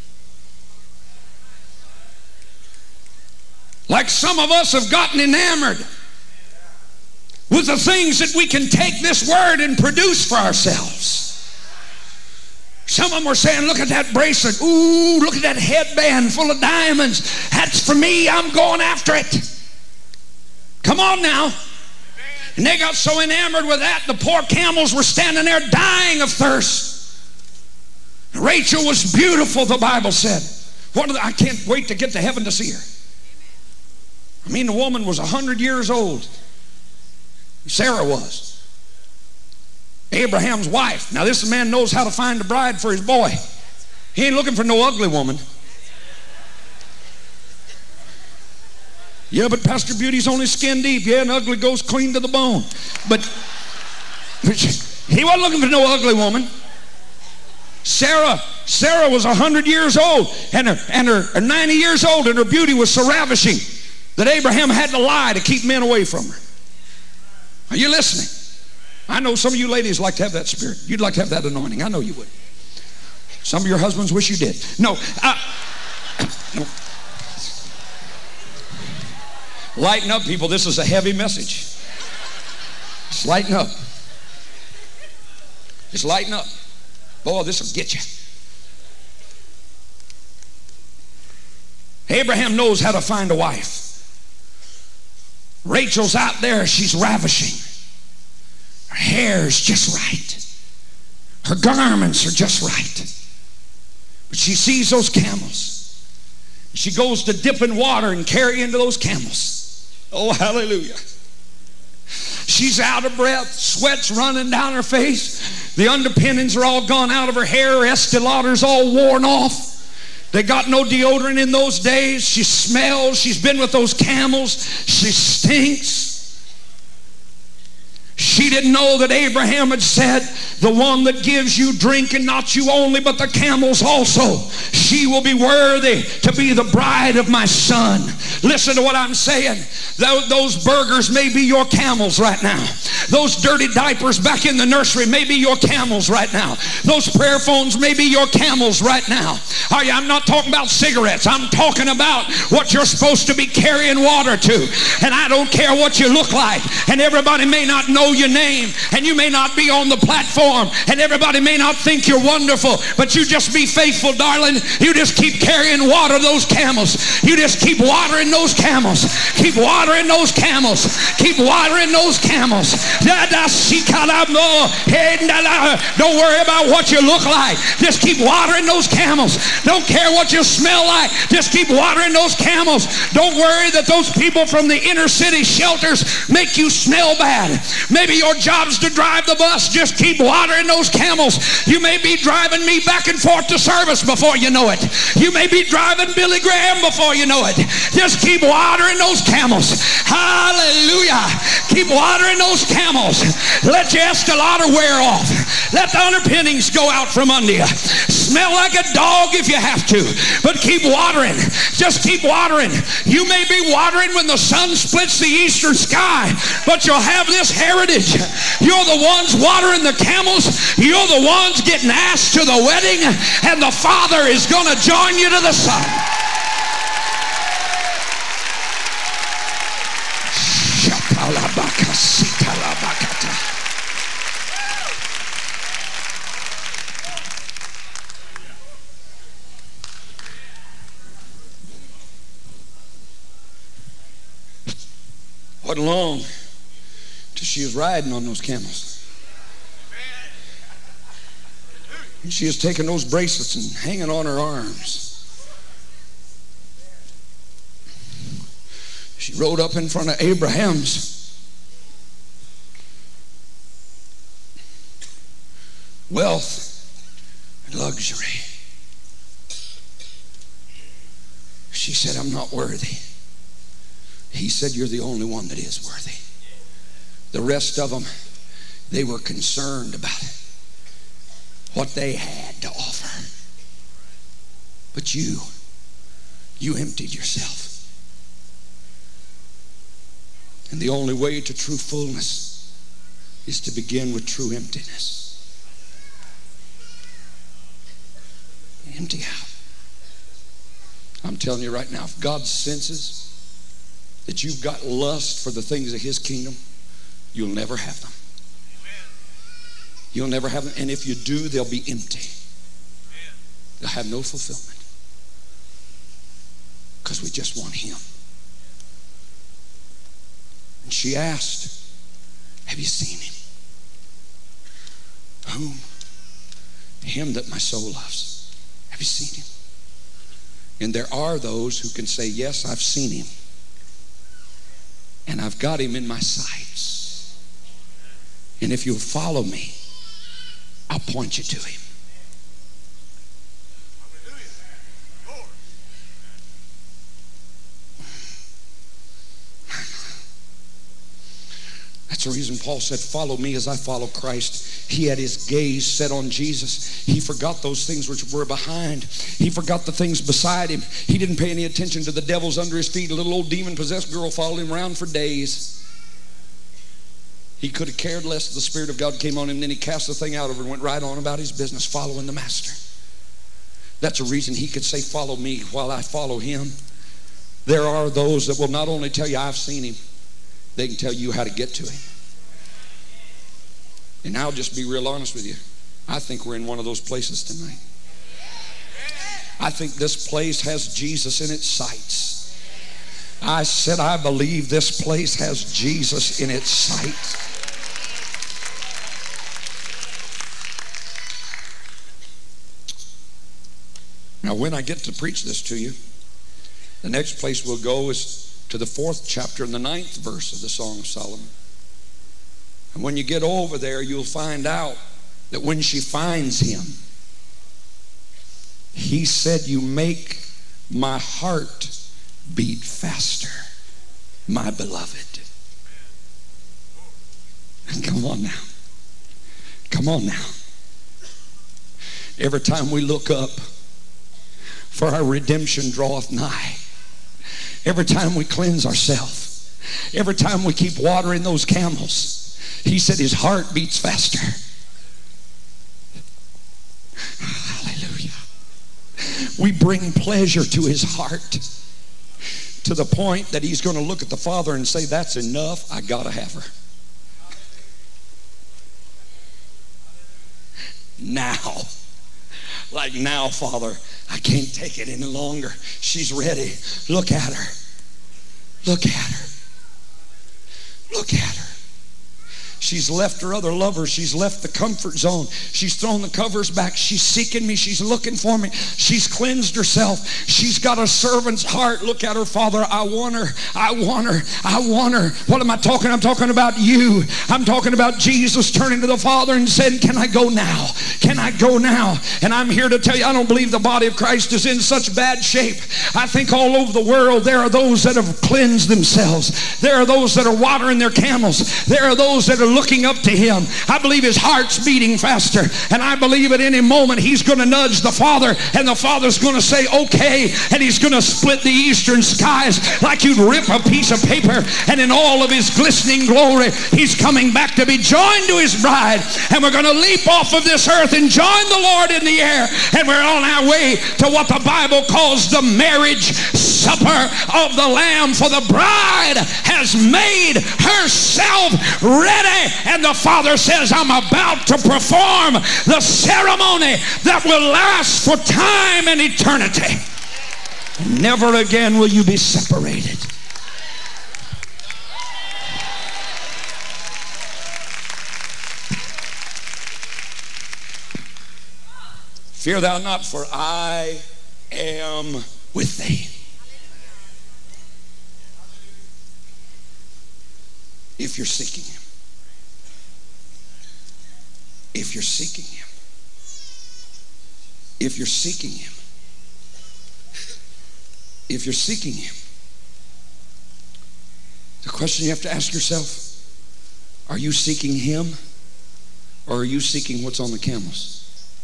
Like some of us have gotten enamored with the things that we can take this word and produce for ourselves. Some of them were saying, look at that bracelet. Ooh, look at that headband full of diamonds. That's for me. I'm going after it. Come on now. And they got so enamored with that, the poor camels were standing there dying of thirst. Rachel was beautiful, the Bible said. I can't wait to get to heaven to see her. I mean, the woman was 100 years old. Sarah was. Abraham's wife. Now, this man knows how to find a bride for his boy. He ain't looking for no ugly woman. Yeah, but Pastor Beauty's only skin deep. Yeah, and ugly goes clean to the bone. But he wasn't looking for no ugly woman. Sarah was 100 years old and her 90 years old, and her beauty was so ravishing that Abraham had to lie to keep men away from her. Are you listening? I know some of you ladies like to have that spirit. You'd like to have that anointing. I know you would. Some of your husbands wish you did. No. No. Lighten up, people. This is a heavy message. Just lighten up. Just lighten up. Boy, this will get you. Abraham knows how to find a wife. Rachel's out there. She's ravishing. Her hair's just right. Her garments are just right. But she sees those camels. She goes to dip in water and carry into those camels. Oh, hallelujah. She's out of breath. Sweat's running down her face. The underpinnings are all gone out of her hair. Her Estee Lauder's all worn off. They got no deodorant in those days. She smells. She's been with those camels. She stinks. She didn't know that Abraham had said, the one that gives you drink, and not you only, but the camels also. She will be worthy to be the bride of my son. Listen to what I'm saying. Those burgers may be your camels right now. Those dirty diapers back in the nursery may be your camels right now. Those prayer phones may be your camels right now. I'm not talking about cigarettes. I'm talking about what you're supposed to be carrying water to. And I don't care what you look like. And everybody may not know your name, and you may not be on the platform, and everybody may not think you're wonderful, but you just be faithful, darling. You just keep carrying water those camels. You just keep watering those camels. Keep watering those camels. Keep watering those camels. Don't worry about what you look like. Just keep watering those camels. Don't care what you smell like. Just keep watering those camels. Don't worry that those people from the inner city shelters make you smell bad. Maybe Maybe your job's to drive the bus. Just keep watering those camels. You may be driving me back and forth to service before you know it. You may be driving Billy Graham before you know it. Just keep watering those camels. Hallelujah. Keep watering those camels. Let your Estee Lauder wear off. Let the underpinnings go out from under you. Smell like a dog if you have to, but keep watering. Just keep watering. You may be watering when the sun splits the eastern sky, but you'll have this heritage. You're the ones watering the camels. You're the ones getting asked to the wedding, and the Father is going to join you to the Son. Wasn't long till she was riding on those camels. And she was taking those bracelets and hanging on her arms. She rode up in front of Abraham's wealth and luxury. She said, I'm not worthy. He said, you're the only one that is worthy. The rest of them, they were concerned about what they had to offer. But you emptied yourself. And the only way to true fullness is to begin with true emptiness. Empty out. I'm telling you right now, if God senses that you've got lust for the things of His kingdom, you'll never have them. You'll never have them. And if you do, they'll be empty. They'll have no fulfillment. Because we just want Him. And she asked, have you seen Him? Whom? Him that my soul loves. Have you seen Him? And there are those who can say, yes, I've seen Him. And I've got Him in my sights. And if you'll follow me, I'll point you to Him. That's the reason Paul said, follow me as I follow Christ. He had his gaze set on Jesus. He forgot those things which were behind. He forgot the things beside him. He didn't pay any attention to the devils under his feet. A little old demon-possessed girl followed him around for days. He could have cared less if the Spirit of God came on him. Then he cast the thing out of her and went right on about his business, following the Master. That's a reason he could say, follow me while I follow Him. There are those that will not only tell you, I've seen Him, they can tell you how to get to Him. And I'll just be real honest with you. I think we're in one of those places tonight. I think this place has Jesus in its sights. I said, I believe this place has Jesus in its sights. Now, when I get to preach this to you, the next place we'll go is to the 4th chapter and the 9th verse of the Song of Solomon. And when you get over there, you'll find out that when she finds him, he said, you make my heart beat faster, my beloved. And come on now. Come on now. Every time we look up, for our redemption draweth nigh. Every time we cleanse ourselves, every time we keep watering those camels, he said his heart beats faster. Hallelujah. We bring pleasure to his heart to the point that he's going to look at the Father and say, that's enough, I gotta have her. Now, like now, Father, I can't take it any longer. She's ready. Look at her. Look at her. Look at her. She's left her other lovers. She's left the comfort zone. She's thrown the covers back. She's seeking me. She's looking for me. She's cleansed herself. She's got a servant's heart. Look at her, Father. I want her. I want her. I want her. What am I talking? I'm talking about you. I'm talking about Jesus turning to the Father and saying, can I go now? Can I go now? And I'm here to tell you, I don't believe the body of Christ is in such bad shape. I think all over the world there are those that have cleansed themselves. There are those that are watering their camels. There are those that are looking up to him. I believe his heart's beating faster, and I believe at any moment he's going to nudge the Father, and the Father's going to say okay, and he's going to split the eastern skies like you'd rip a piece of paper, and in all of his glistening glory he's coming back to be joined to his bride, and we're going to leap off of this earth and join the Lord in the air, and we're on our way to what the Bible calls the marriage supper of the Lamb, for the bride has made herself ready. And the Father says, I'm about to perform the ceremony that will last for time and eternity. Never again will you be separated. Fear thou not, for I am with thee. If you're seeking him. If you're seeking him. If you're seeking him. If you're seeking him. The question you have to ask yourself, are you seeking him, or are you seeking what's on the camels?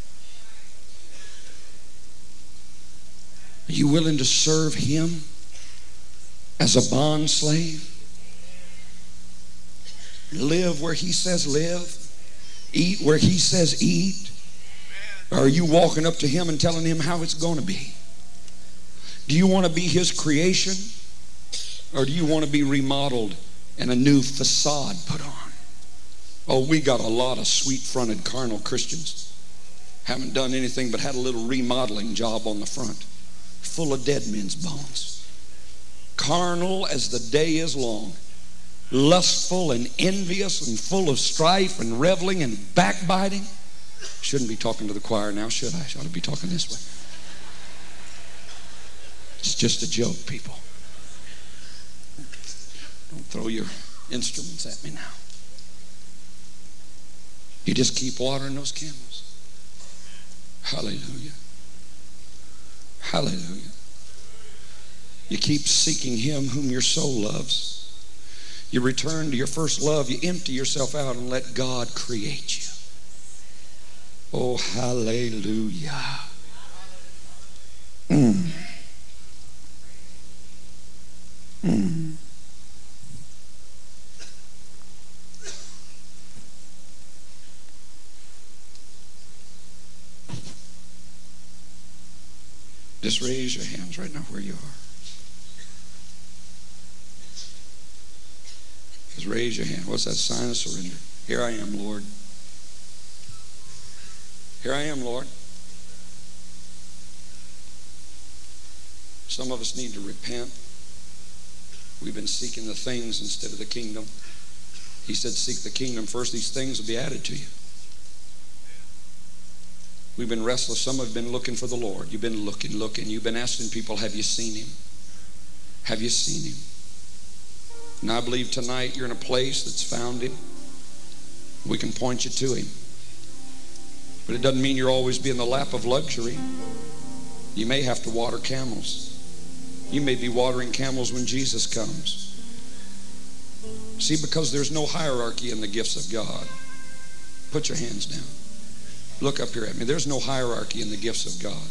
Are you willing to serve him as a bond slave? Live where he says live. Eat where he says eat. Or are you walking up to him and telling him how it's going to be? Do you want to be his creation, or do you want to be remodeled and a new facade put on? Oh, we got a lot of sweet-fronted carnal Christians. Haven't done anything but had a little remodeling job on the front, full of dead men's bones. Carnal as the day is long. Lustful and envious and full of strife and reveling and backbiting. Shouldn't be talking to the choir now, should I? I ought to be talking this way. It's just a joke, people. Don't throw your instruments at me now. You just keep watering those camels. Hallelujah. Hallelujah. You keep seeking him whom your soul loves. You return to your first love. You empty yourself out and let God create you. Oh, hallelujah. Just raise your hands right now where you are. Just raise your hand. What's that sign of surrender? Here I am, Lord. Here I am, Lord. Some of us need to repent. We've been seeking the things instead of the kingdom. He said, seek the kingdom first. These things will be added to you. We've been restless. Some have been looking for the Lord. You've been looking. You've been asking people, have you seen him? Have you seen him? And I believe tonight you're in a place that's found him. We can point you to him. But it doesn't mean you'll always be in the lap of luxury. You may have to water camels. You may be watering camels when Jesus comes. See, because there's no hierarchy in the gifts of God. Put your hands down. Look up here at me. There's no hierarchy in the gifts of God.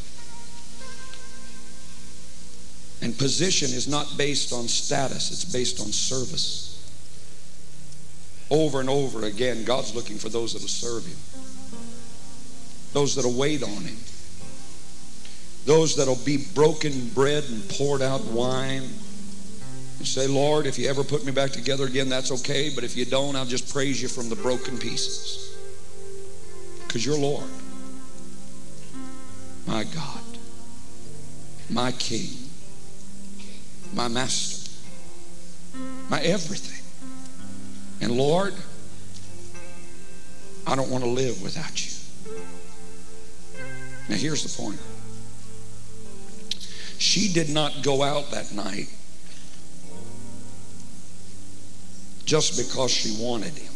And position is not based on status. It's based on service. Over and over again, God's looking for those that will serve him. Those that will wait on him. Those that will be broken bread and poured out wine. And say, Lord, if you ever put me back together again, that's okay. But if you don't, I'll just praise you from the broken pieces. Because you're Lord. My God. My King. My Master. My everything. And Lord, I don't want to live without you. Now here's the point. She did not go out that night just because she wanted him.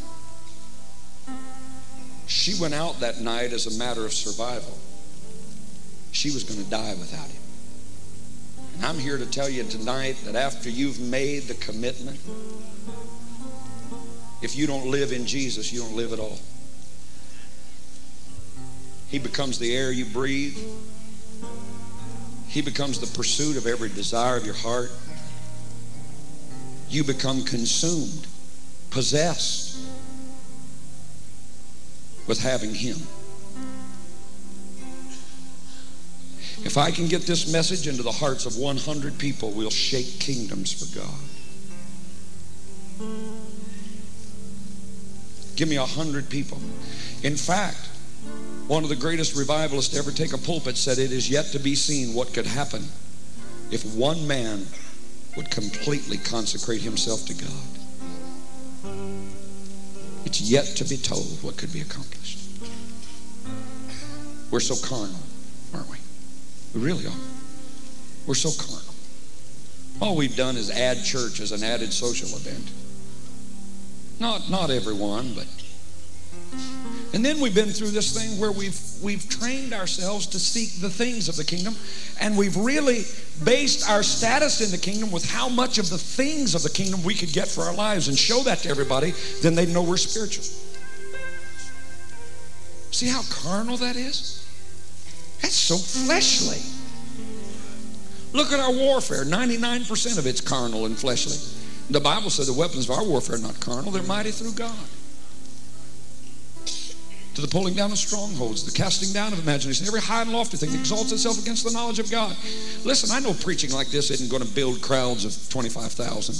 She went out that night as a matter of survival. She was going to die without him. And I'm here to tell you tonight that after you've made the commitment, if you don't live in Jesus, you don't live at all. He becomes the air you breathe. He becomes the pursuit of every desire of your heart. You become consumed, possessed with having him. If I can get this message into the hearts of 100 people, we'll shake kingdoms for God. Give me 100 people. In fact, one of the greatest revivalists to ever take a pulpit said it is yet to be seen what could happen if one man would completely consecrate himself to God. It's yet to be told what could be accomplished. We're so carnal, aren't we? We really are. We're so carnal. All we've done is add church as an added social event. Not everyone, but. And then we've been through this thing where we've trained ourselves to seek the things of the kingdom, and we've really based our status in the kingdom with how much of the things of the kingdom we could get for our lives, and show that to everybody, then they'd know we're spiritual. See how carnal that is? That's so fleshly. Look at our warfare. 99% of it's carnal and fleshly. The Bible says the weapons of our warfare are not carnal, they're mighty through God. To the pulling down of strongholds, the casting down of imagination, every high and lofty thing that exalts itself against the knowledge of God. Listen, I know preaching like this isn't going to build crowds of 25,000.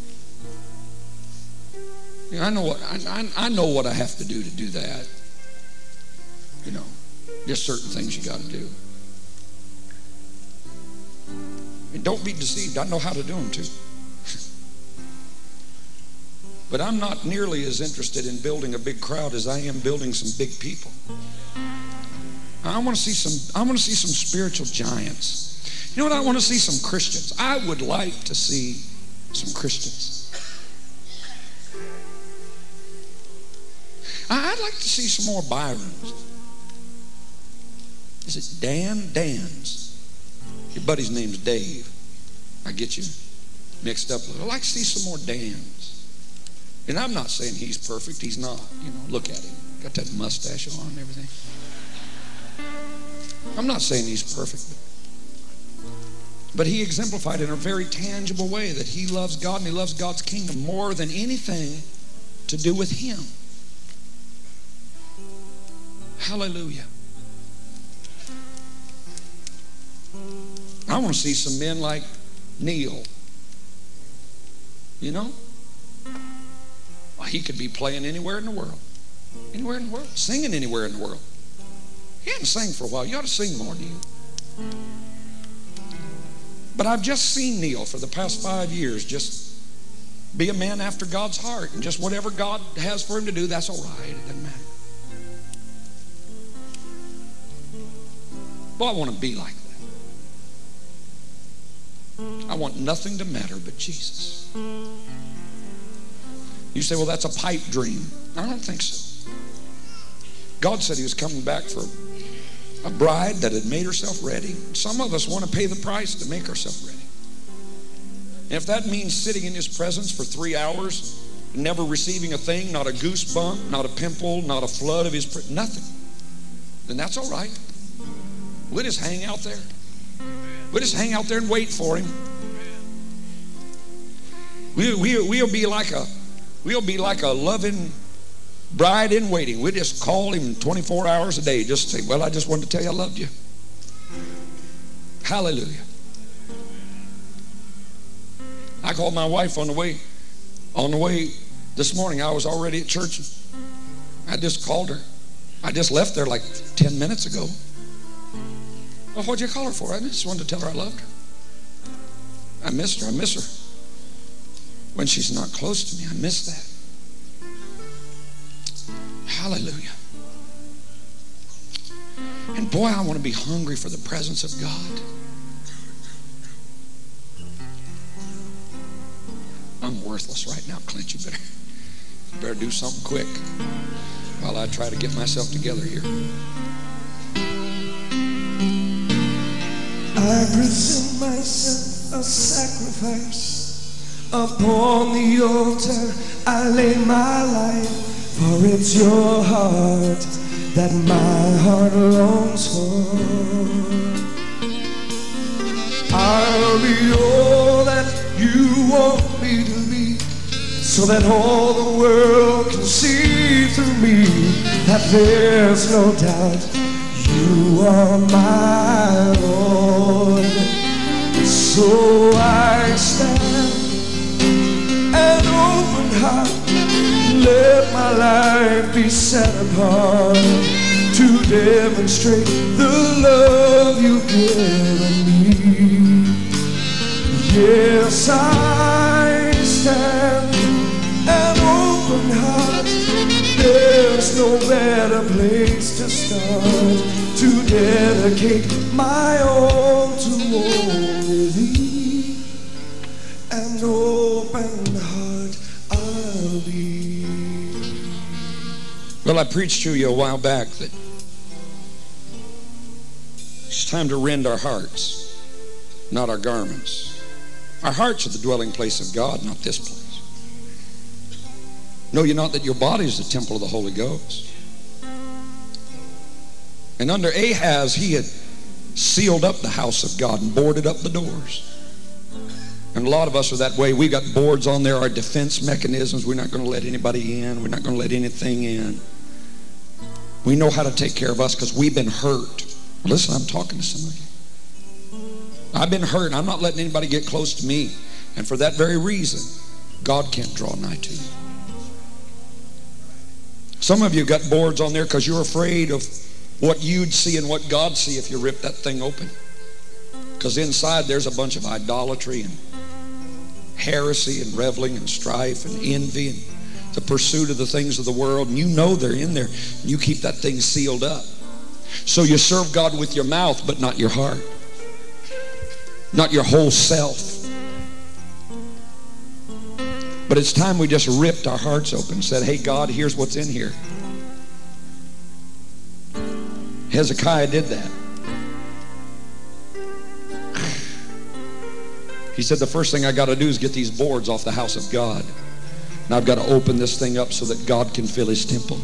You know, I know what I have to do that. You know, there's certain things you got to do. And don't be deceived. I know how to do them too. But I'm not nearly as interested in building a big crowd as I am building some big people. I want to see some spiritual giants. You know what? I want to see some Christians. I would like to see some Christians. I'd like to see some more Byrons. Is it Dans? Your buddy's name's Dave. I get you mixed up a little. I'd like to see some more Dans. And I'm not saying he's perfect. He's not. You know, look at him. Got that mustache on and everything. I'm not saying he's perfect. But he exemplified in a very tangible way that he loves God and he loves God's kingdom more than anything to do with him. Hallelujah. I want to see some men like Neil. You know? Well, he could be playing anywhere in the world. Anywhere in the world. Singing anywhere in the world. He hadn't sang for a while. You ought to sing more, Neil. But I've just seen Neil for the past 5 years just be a man after God's heart. And just whatever God has for him to do, that's all right. It doesn't matter. Well, I want to be like that. I want nothing to matter but Jesus. You say, well, that's a pipe dream. I don't think so. God said he was coming back for a bride that had made herself ready. Some of us want to pay the price to make ourselves ready. And if that means sitting in his presence for 3 hours, never receiving a thing, not a goosebump, not a pimple, not a flood of his presence, nothing, then that's all right. We'll just hang out there. We'll just hang out there and wait for him. We'll be like a loving bride in waiting. We'll just call him 24 hours a day. Just say, well, I just wanted to tell you I loved you. Hallelujah. I called my wife on the way this morning. I was already at church. I just called her. I just left there like 10 minutes ago. Well, what'd you call her for? I just wanted to tell her I loved her. I missed her. I miss her. When she's not close to me, I miss that. Hallelujah. And boy, I want to be hungry for the presence of God. I'm worthless right now, Clint. You better do something quick while I try to get myself together here. I present myself a sacrifice upon the altar. I lay my life, for it's your heart that my heart longs for. I'll be all that you want me to be, so that all the world can see through me that there's no doubt you are my Lord. So I stand an open heart, let my life be set apart to demonstrate the love you've given me. Yes, I stand an open heart. There's no better place to start to dedicate my all to only thee. An open heart I'll be. Well, I preached to you a while back that it's time to rend our hearts, not our garments. Our hearts are the dwelling place of God, not this place. Know ye not that your body is the temple of the Holy Ghost? And under Ahaz, he had sealed up the house of God and boarded up the doors. And a lot of us are that way. We got boards on there, our defense mechanisms. We're not going to let anybody in. We're not going to let anything in. We know how to take care of us because we've been hurt. Listen, I'm talking to some of you. I've been hurt. I'm not letting anybody get close to me. And for that very reason, God can't draw nigh to you. Some of you got boards on there because you're afraid of what you'd see and what God'd see if you ripped that thing open. Because inside there's a bunch of idolatry and heresy and reveling and strife and envy and the pursuit of the things of the world. And you know they're in there. And you keep that thing sealed up. So you serve God with your mouth, but not your heart. Not your whole self. But it's time we just ripped our hearts open and said, hey, God, here's what's in here. Hezekiah did that. He said, the first thing I got to do is get these boards off the house of God. And I've got to open this thing up so that God can fill his temple.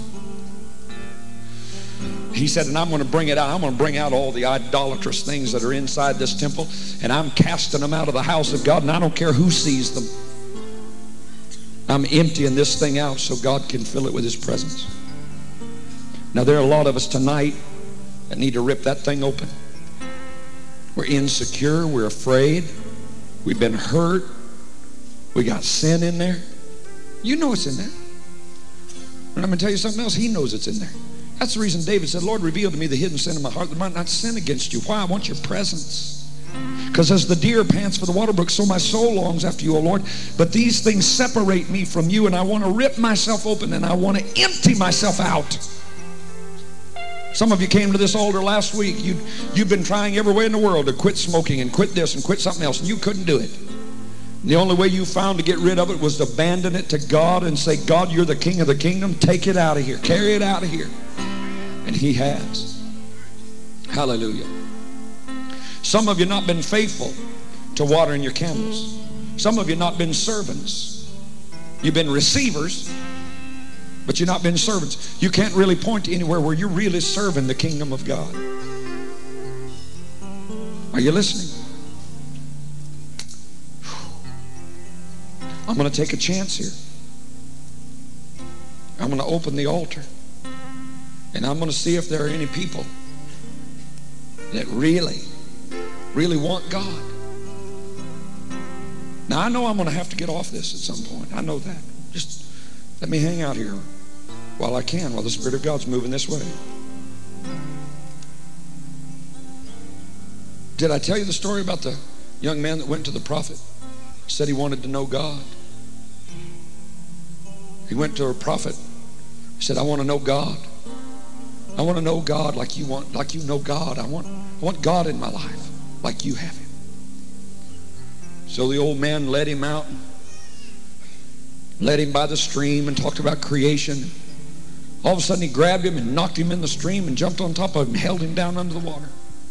He said, and I'm going to bring it out. I'm going to bring out all the idolatrous things that are inside this temple, and I'm casting them out of the house of God, and I don't care who sees them. I'm emptying this thing out so God can fill it with his presence. Now, there are a lot of us tonight that need to rip that thing open. We're insecure. We're afraid. We've been hurt. We got sin in there. You know it's in there. And I'm going to tell you something else. He knows it's in there. That's the reason David said, Lord, reveal to me the hidden sin of my heart that I might not sin against you. Why? I want your presence. Because as the deer pants for the water brook, so my soul longs after you, O Lord. But these things separate me from you, and I want to rip myself open, and I want to empty myself out. Some of you came to this altar last week. You've been trying every way in the world to quit smoking and quit this and quit something else, and you couldn't do it. And the only way you found to get rid of it was to abandon it to God and say, God, you're the king of the kingdom. Take it out of here. Carry it out of here. And he has. Hallelujah. Some of you not been faithful to watering your camels. Some of you not been servants. You've been receivers, but you've not been servants. You can't really point to anywhere where you're really serving the kingdom of God. Are you listening? I'm going to take a chance here. I'm going to open the altar. And I'm going to see if there are any people that really want God. Now, I know I'm going to have to get off this at some point. I know that. Just let me hang out here while I can, while the Spirit of God's moving this way. Did I tell you the story about the young man that went to the prophet? Said he wanted to know God. He went to a prophet. He said, I want to know God. I want to know God like you know God. I want God in my life like you have him. So the old man led him out, led him by the stream and talked about creation. All of a sudden he grabbed him and knocked him in the stream and jumped on top of him, held him down under the water.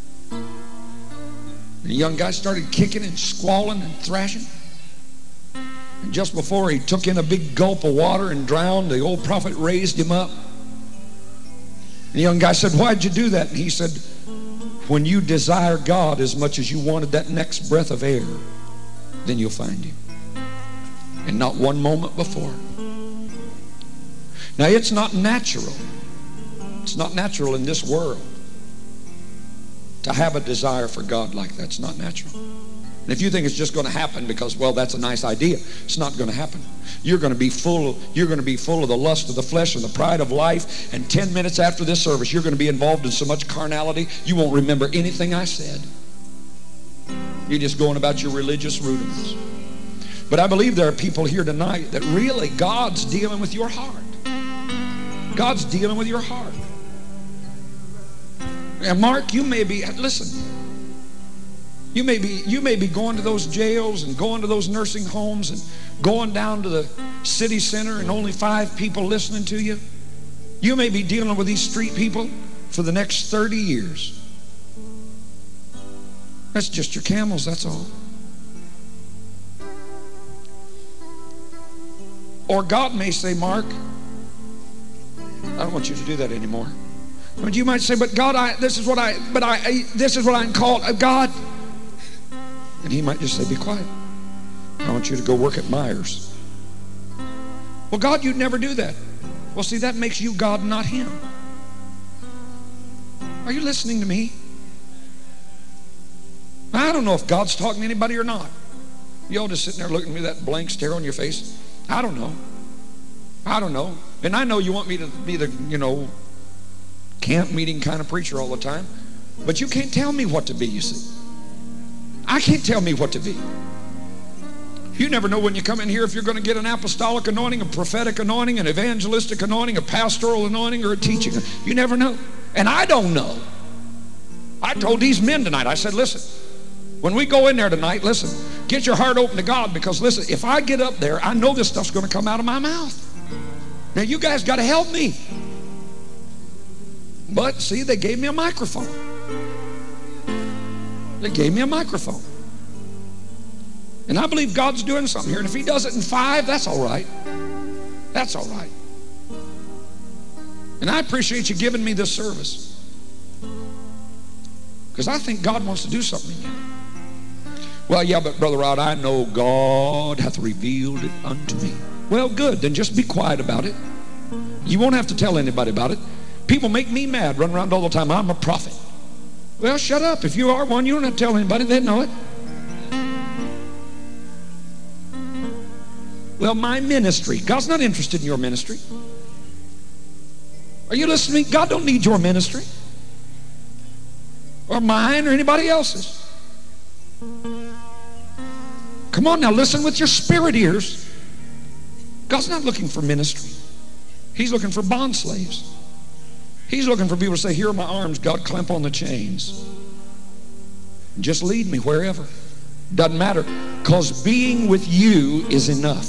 And the young guy started kicking and squalling and thrashing. And just before he took in a big gulp of water and drowned, the old prophet raised him up. And the young guy said, "Why'd you do that?" And he said, "When you desire God as much as you wanted that next breath of air, then you'll find him. And not one moment before." Now, it's not natural. It's not natural in this world to have a desire for God like that. It's not natural. And if you think it's just going to happen because, well, that's a nice idea, it's not going to happen. You're going to be full of the lust of the flesh and the pride of life, and 10 minutes after this service, you're going to be involved in so much carnality, you won't remember anything I said. You're just going about your religious rudiments. But I believe there are people here tonight that really God's dealing with your heart. God's dealing with your heart. And Mark, you may be, listen, you may be going to those jails and going to those nursing homes and going down to the city center and only 5 people listening to you. You may be dealing with these street people for the next 30 years. That's just your camels, that's all. Or God may say, "Mark, I don't want you to do that anymore." But you might say, "But God, this is what I'm called, God." And he might just say, "Be quiet. I want you to go work at Myers." "Well, God, you'd never do that." Well, see, that makes you God, not him. Are you listening to me? I don't know if God's talking to anybody or not. You all just sitting there looking at me with that blank stare on your face. I don't know. And I know you want me to be the, camp meeting kind of preacher all the time. But you can't tell me what to be, you see. I can't tell me what to be. You never know when you come in here if you're going to get an apostolic anointing, a prophetic anointing, an evangelistic anointing, a pastoral anointing, or a teaching. You never know. And I don't know. I told these men tonight, I said, "Listen, when we go in there tonight, listen, get your heart open to God, because listen, if I get up there, I know this stuff's going to come out of my mouth. Now you guys got to help me." But see, they gave me a microphone. They gave me a microphone. And I believe God's doing something here. And if he does it in 5, that's all right. That's all right. And I appreciate you giving me this service, because I think God wants to do something in you. "Well, yeah, but Brother Rod, I know God hath revealed it unto me." Well, good. Then just be quiet about it. You won't have to tell anybody about it. People make me mad, run around all the time. "I'm a prophet." Well, shut up. If you are one, you don't have to tell anybody. They know it. "Well, my ministry." God's not interested in your ministry. Are you listening to me? God don't need your ministry, or mine, or anybody else's. Come on now, listen with your spirit ears. God's not looking for ministry. He's looking for bond slaves. He's looking for people to say, "Here are my arms, God, clamp on the chains. Just lead me wherever." Doesn't matter, because being with you is enough.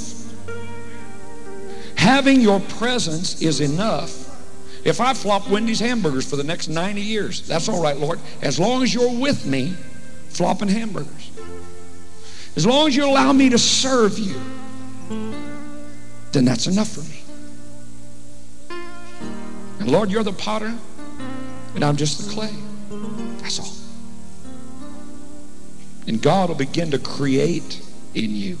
Having your presence is enough. If I flop Wendy's hamburgers for the next 90 years, that's all right, Lord. As long as you're with me, flopping hamburgers. As long as you allow me to serve you, then that's enough for me. And Lord, you're the potter, and I'm just the clay. That's all. And God will begin to create in you,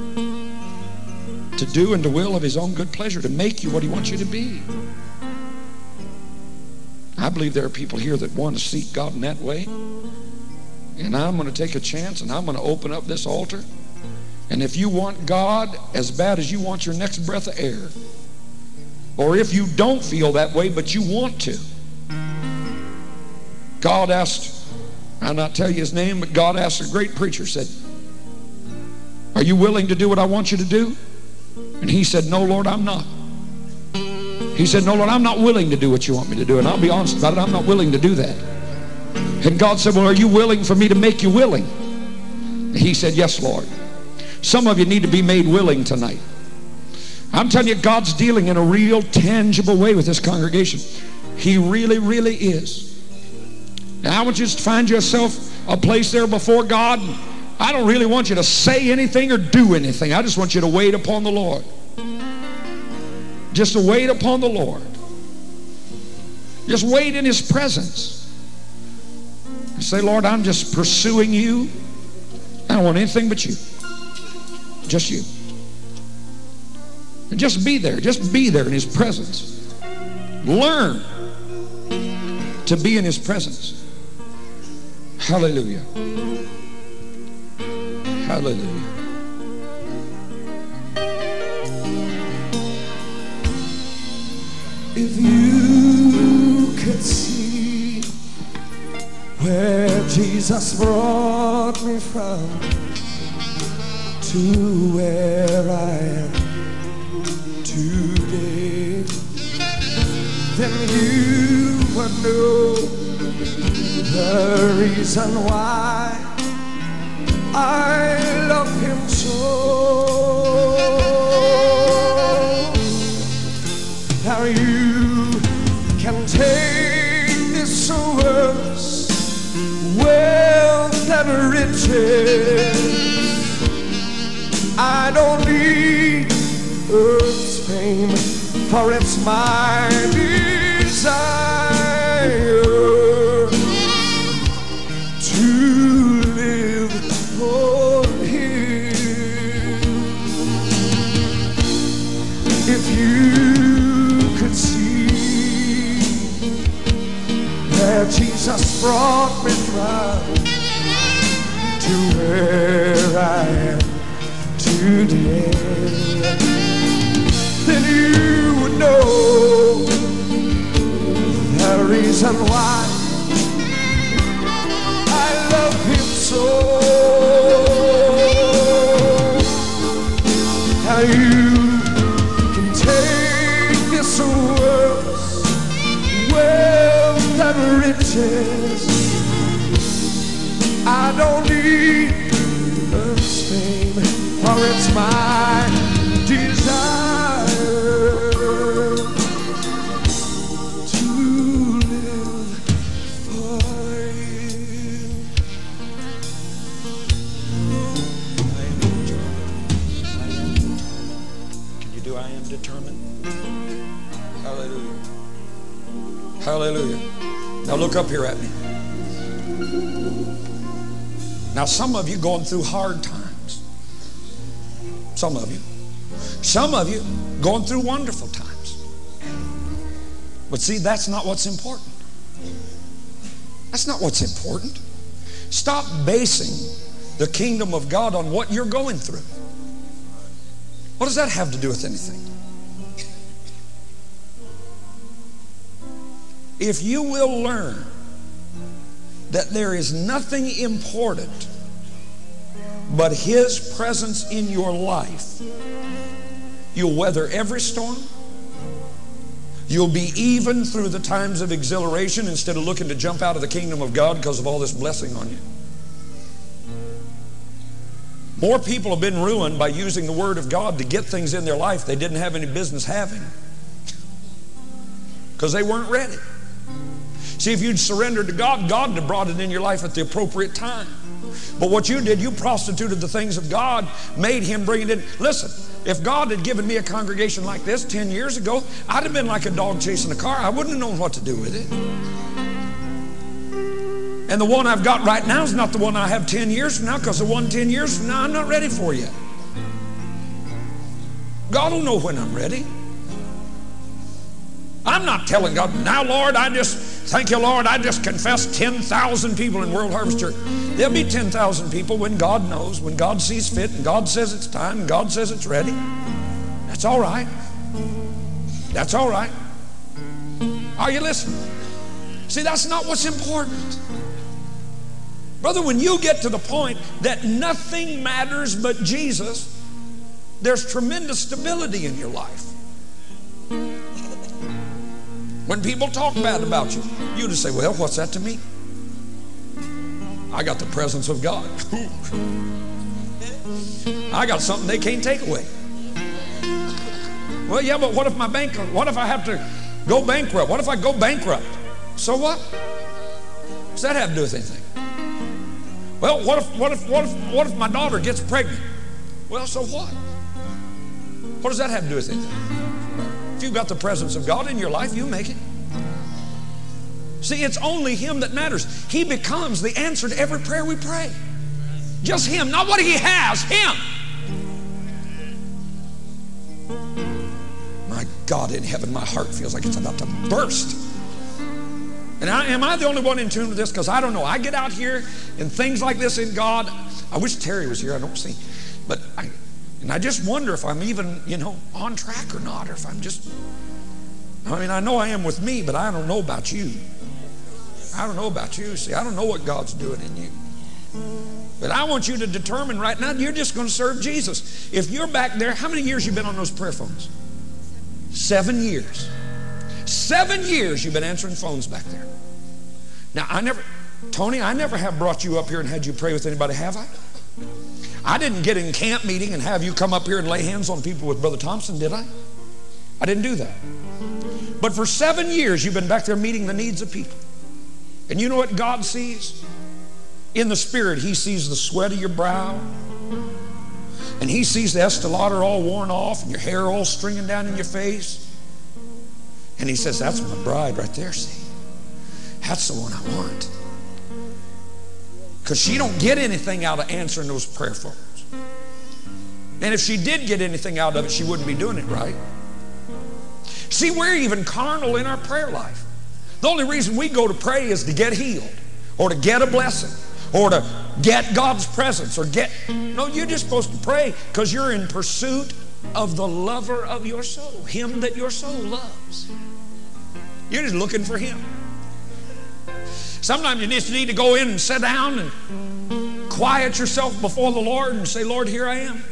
to do and to will of his own good pleasure, to make you what he wants you to be. I believe there are people here that want to seek God in that way. And I'm going to take a chance, and I'm going to open up this altar. And if you want God as bad as you want your next breath of air, or if you don't feel that way but you want to, God asked, I'll not tell you his name, but God asked a great preacher, said, "Are you willing to do what I want you to do?" And he said, "No, Lord, I'm not." He said, no, Lord, I'm not willing to do what you want me to do. And I'll be honest about it, I'm not willing to do that. And God said, well, are you willing for me to make you willing? He said, yes, Lord. Some of you need to be made willing tonight. I'm telling you, God's dealing in a real tangible way with this congregation. He really, really is. Now, I want you to find yourself a place there before God. I don't really want you to say anything or do anything. I just want you to wait upon the Lord. Just to wait upon the Lord. Just wait in His presence. And say, Lord, I'm just pursuing you. I don't want anything but you. Just you. And just be there. Just be there in His presence. Learn to be in His presence. Hallelujah. Hallelujah. If you could see where Jesus brought me from to where I am today, then you would know the reason why I love Him so. Now you can take this world's wealth and riches. I don't need earth's fame, for it's my desire to live for Him. If you could see where Jesus brought me from to where I am today, then you would know the reason why I love Him so. How you can take this world's wealth and riches. I don't need earth's fame, for it's my desire to live for You. Can you do I am determined? Hallelujah. Hallelujah. Now look up here at me. Now some of you going through hard times. Some of you. Some of you going through wonderful times. But see, that's not what's important. That's not what's important. Stop basing the kingdom of God on what you're going through. What does that have to do with anything? If you will learn that there is nothing important but His presence in your life, you'll weather every storm. You'll be even through the times of exhilaration instead of looking to jump out of the kingdom of God because of all this blessing on you. More people have been ruined by using the Word of God to get things in their life they didn't have any business having because they weren't ready. See, if you'd surrendered to God, God would have brought it in your life at the appropriate time. But what you did, you prostituted the things of God, made Him bring it in. Listen, if God had given me a congregation like this 10 years ago, I'd have been like a dog chasing a car. I wouldn't have known what to do with it. And the one I've got right now is not the one I have 10 years from now, because the one 10 years from now I'm not ready for yet. God will know when I'm ready. I'm not telling God, now Lord, thank you Lord, I just confessed 10,000 people in World Harvest Church. There'll be 10,000 people when God knows, when God sees fit, and God says it's time, and God says it's ready. That's all right. That's all right. Are you listening? See, that's not what's important. Brother, when you get to the point that nothing matters but Jesus, there's tremendous stability in your life. When people talk bad about you, you just say, well, what's that to me? I got the presence of God. I got something they can't take away. Well, yeah, but what if I have to go bankrupt? What if I go bankrupt? So what? Does that have to do with anything? Well, what if my daughter gets pregnant? Well, so what? What does that have to do with anything? If you've got the presence of God in your life, you make it. See, it's only Him that matters. He becomes the answer to every prayer we pray. Just Him, not what He has, Him. My God in heaven, my heart feels like it's about to burst. And am I the only one in tune with this? Because I don't know. I get out here and things like this in God. I wish Terry was here. I don't see. But I just wonder if I'm even, on track or not. Or if I'm just, I know I am with me, but I don't know about you. I don't know about you. See, I don't know what God's doing in you. But I want you to determine right now, you're just going to serve Jesus. If you're back there, how many years you've been on those prayer phones? 7 years. 7 years you've been answering phones back there. Now, Tony, I never have brought you up here and had you pray with anybody, have I? I didn't get in camp meeting and have you come up here and lay hands on people with Brother Thompson, did I? I didn't do that. But for 7 years you've been back there meeting the needs of people. And you know what God sees? In the Spirit, He sees the sweat of your brow. And He sees the Estee Lauder all worn off and your hair all stringing down in your face. And He says, that's my bride right there, see? That's the one I want. Because she don't get anything out of answering those prayer phones. And if she did get anything out of it, she wouldn't be doing it right. See, we're even carnal in our prayer life. The only reason we go to pray is to get healed or to get a blessing or to get God's presence or no, you're just supposed to pray because you're in pursuit of the lover of your soul, Him that your soul loves. You're just looking for Him. Sometimes you just need to go in and sit down and quiet yourself before the Lord and say, Lord, here I am.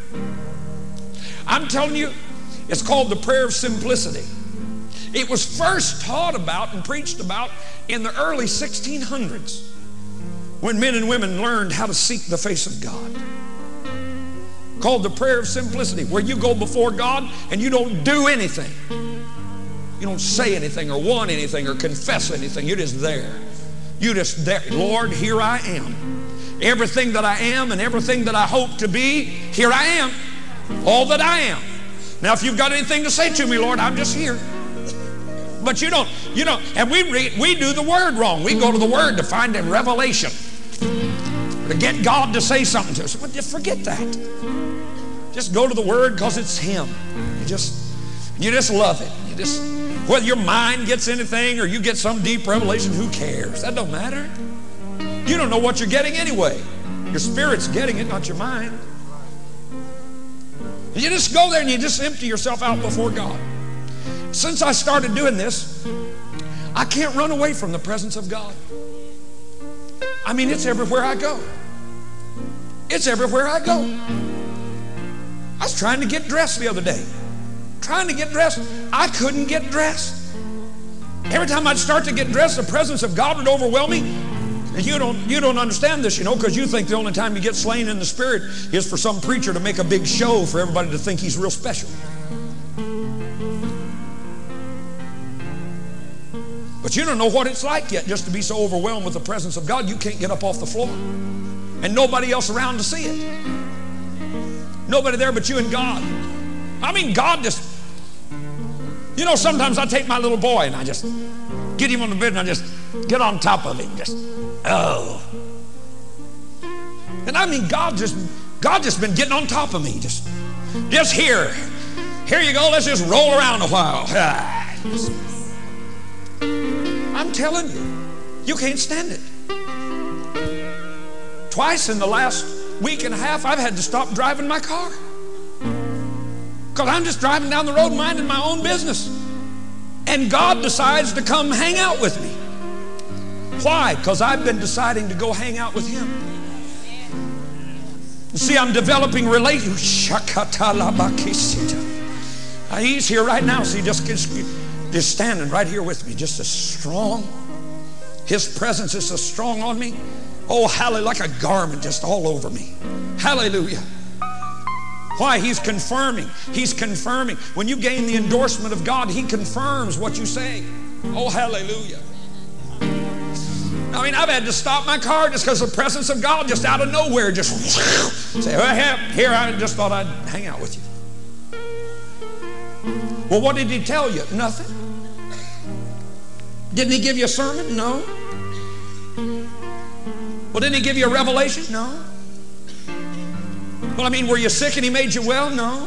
I'm telling you, it's called the prayer of simplicity. It was first taught about and preached about in the early 1600s when men and women learned how to seek the face of God. Called the prayer of simplicity, where you go before God and you don't do anything. You don't say anything or want anything or confess anything. You're just there. You're just there. Lord, here I am. Everything that I am and everything that I hope to be, here I am. All that I am. Now, if you've got anything to say to me, Lord, I'm just here. But you don't, and we do the Word wrong. We go to the Word to find a revelation, to get God to say something to us. But just forget that. Just go to the Word because it's Him. You just love it. Whether your mind gets anything or you get some deep revelation, who cares? That don't matter. You don't know what you're getting anyway. Your spirit's getting it, not your mind. And you just go there and you just empty yourself out before God. Since I started doing this, I can't run away from the presence of God. It's everywhere I go. It's everywhere I go. I was trying to get dressed the other day. I couldn't get dressed. Every time I'd start to get dressed, the presence of God would overwhelm me. And you don't understand this, because you think the only time you get slain in the Spirit is for some preacher to make a big show for everybody to think he's real special. But you don't know what it's like yet just to be so overwhelmed with the presence of God you can't get up off the floor. And nobody else around to see it. Nobody there but you and God. God just, sometimes I take my little boy and I just get him on the bed and I just get on top of him. And God just been getting on top of me. Just here. Here you go, let's just roll around a while. I'm telling you, you can't stand it. Twice in the last week and a half, I've had to stop driving my car. Because I'm just driving down the road minding my own business. And God decides to come hang out with me. Why? Because I've been deciding to go hang out with Him. You see, I'm developing relationships. He's here right now. See, just is standing right here with me, just as strong. His presence is so strong on me. Oh, hallelujah, like a garment just all over me. Hallelujah. Why? He's confirming. He's confirming. When you gain the endorsement of God, He confirms what you say. Oh, hallelujah. I mean, I've had to stop my car just because the presence of God just out of nowhere just say, well, here, I just thought I'd hang out with you. Well, what did He tell you? Nothing. Didn't He give you a sermon? No. Well, didn't He give you a revelation? No. Well, I mean, were you sick and He made you well? No.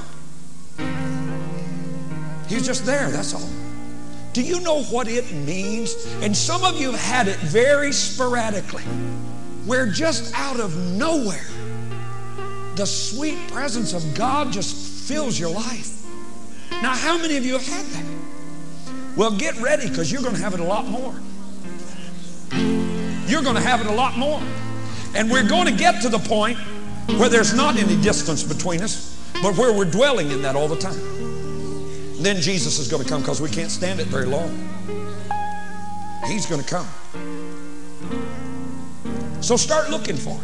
He's just there, that's all. Do you know what it means? And some of you have had it very sporadically, where just out of nowhere, the sweet presence of God just fills your life. Now, how many of you have had that? Well, get ready, because you're going to have it a lot more. You're going to have it a lot more. And we're going to get to the point where there's not any distance between us, but where we're dwelling in that all the time. Then Jesus is going to come, because we can't stand it very long. He's going to come. So start looking for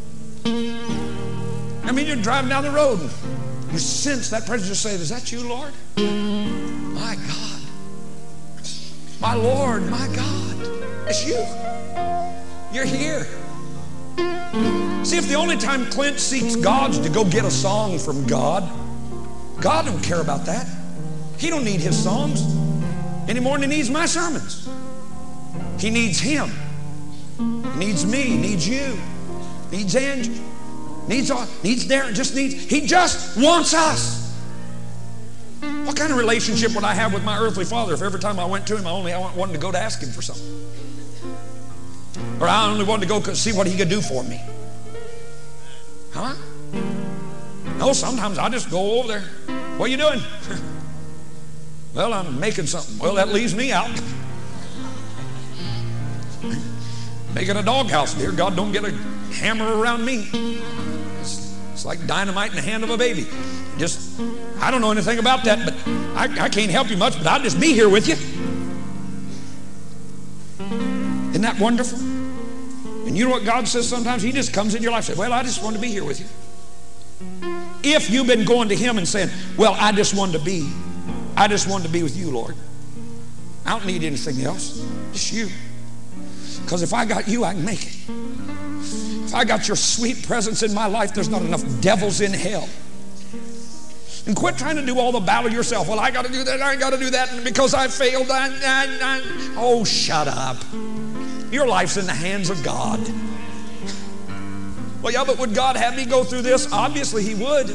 it. I mean, you're driving down the road and you sense that presence. Just say, is that you, Lord? My God. My Lord, my God. It's you. You're here. See, if the only time Clint seeks God is to go get a song from God, God don't care about that. He don't need His songs any more than He needs my sermons. He needs Him. He needs me. He needs you. He needs Andrew. Needs Darren. He just wants us. What kind of relationship would I have with my earthly father if every time I went to him, I wanted to go to ask him for something? Or I only wanted to go see what he could do for me? Huh? No, sometimes I just go over there. What are you doing? Well, I'm making something. Well, that leaves me out. Making a doghouse. Dear God, don't get a hammer around me. It's like dynamite in the hand of a baby. I don't know anything about that, but I can't help you much, but I'll just be here with you. Isn't that wonderful? And you know what God says sometimes? He just comes in your life and says, well, I just want to be here with you. If you've been going to Him and saying, well, I just want to be with you, Lord. I don't need anything else. Just you. Because if I got you, I can make it. If I got your sweet presence in my life, there's not enough devils in hell. And quit trying to do all the battle yourself. Well, I got to do that, I got to do that, and because I failed, oh, shut up. Your life's in the hands of God. Well, yeah, but would God have me go through this? Obviously He would.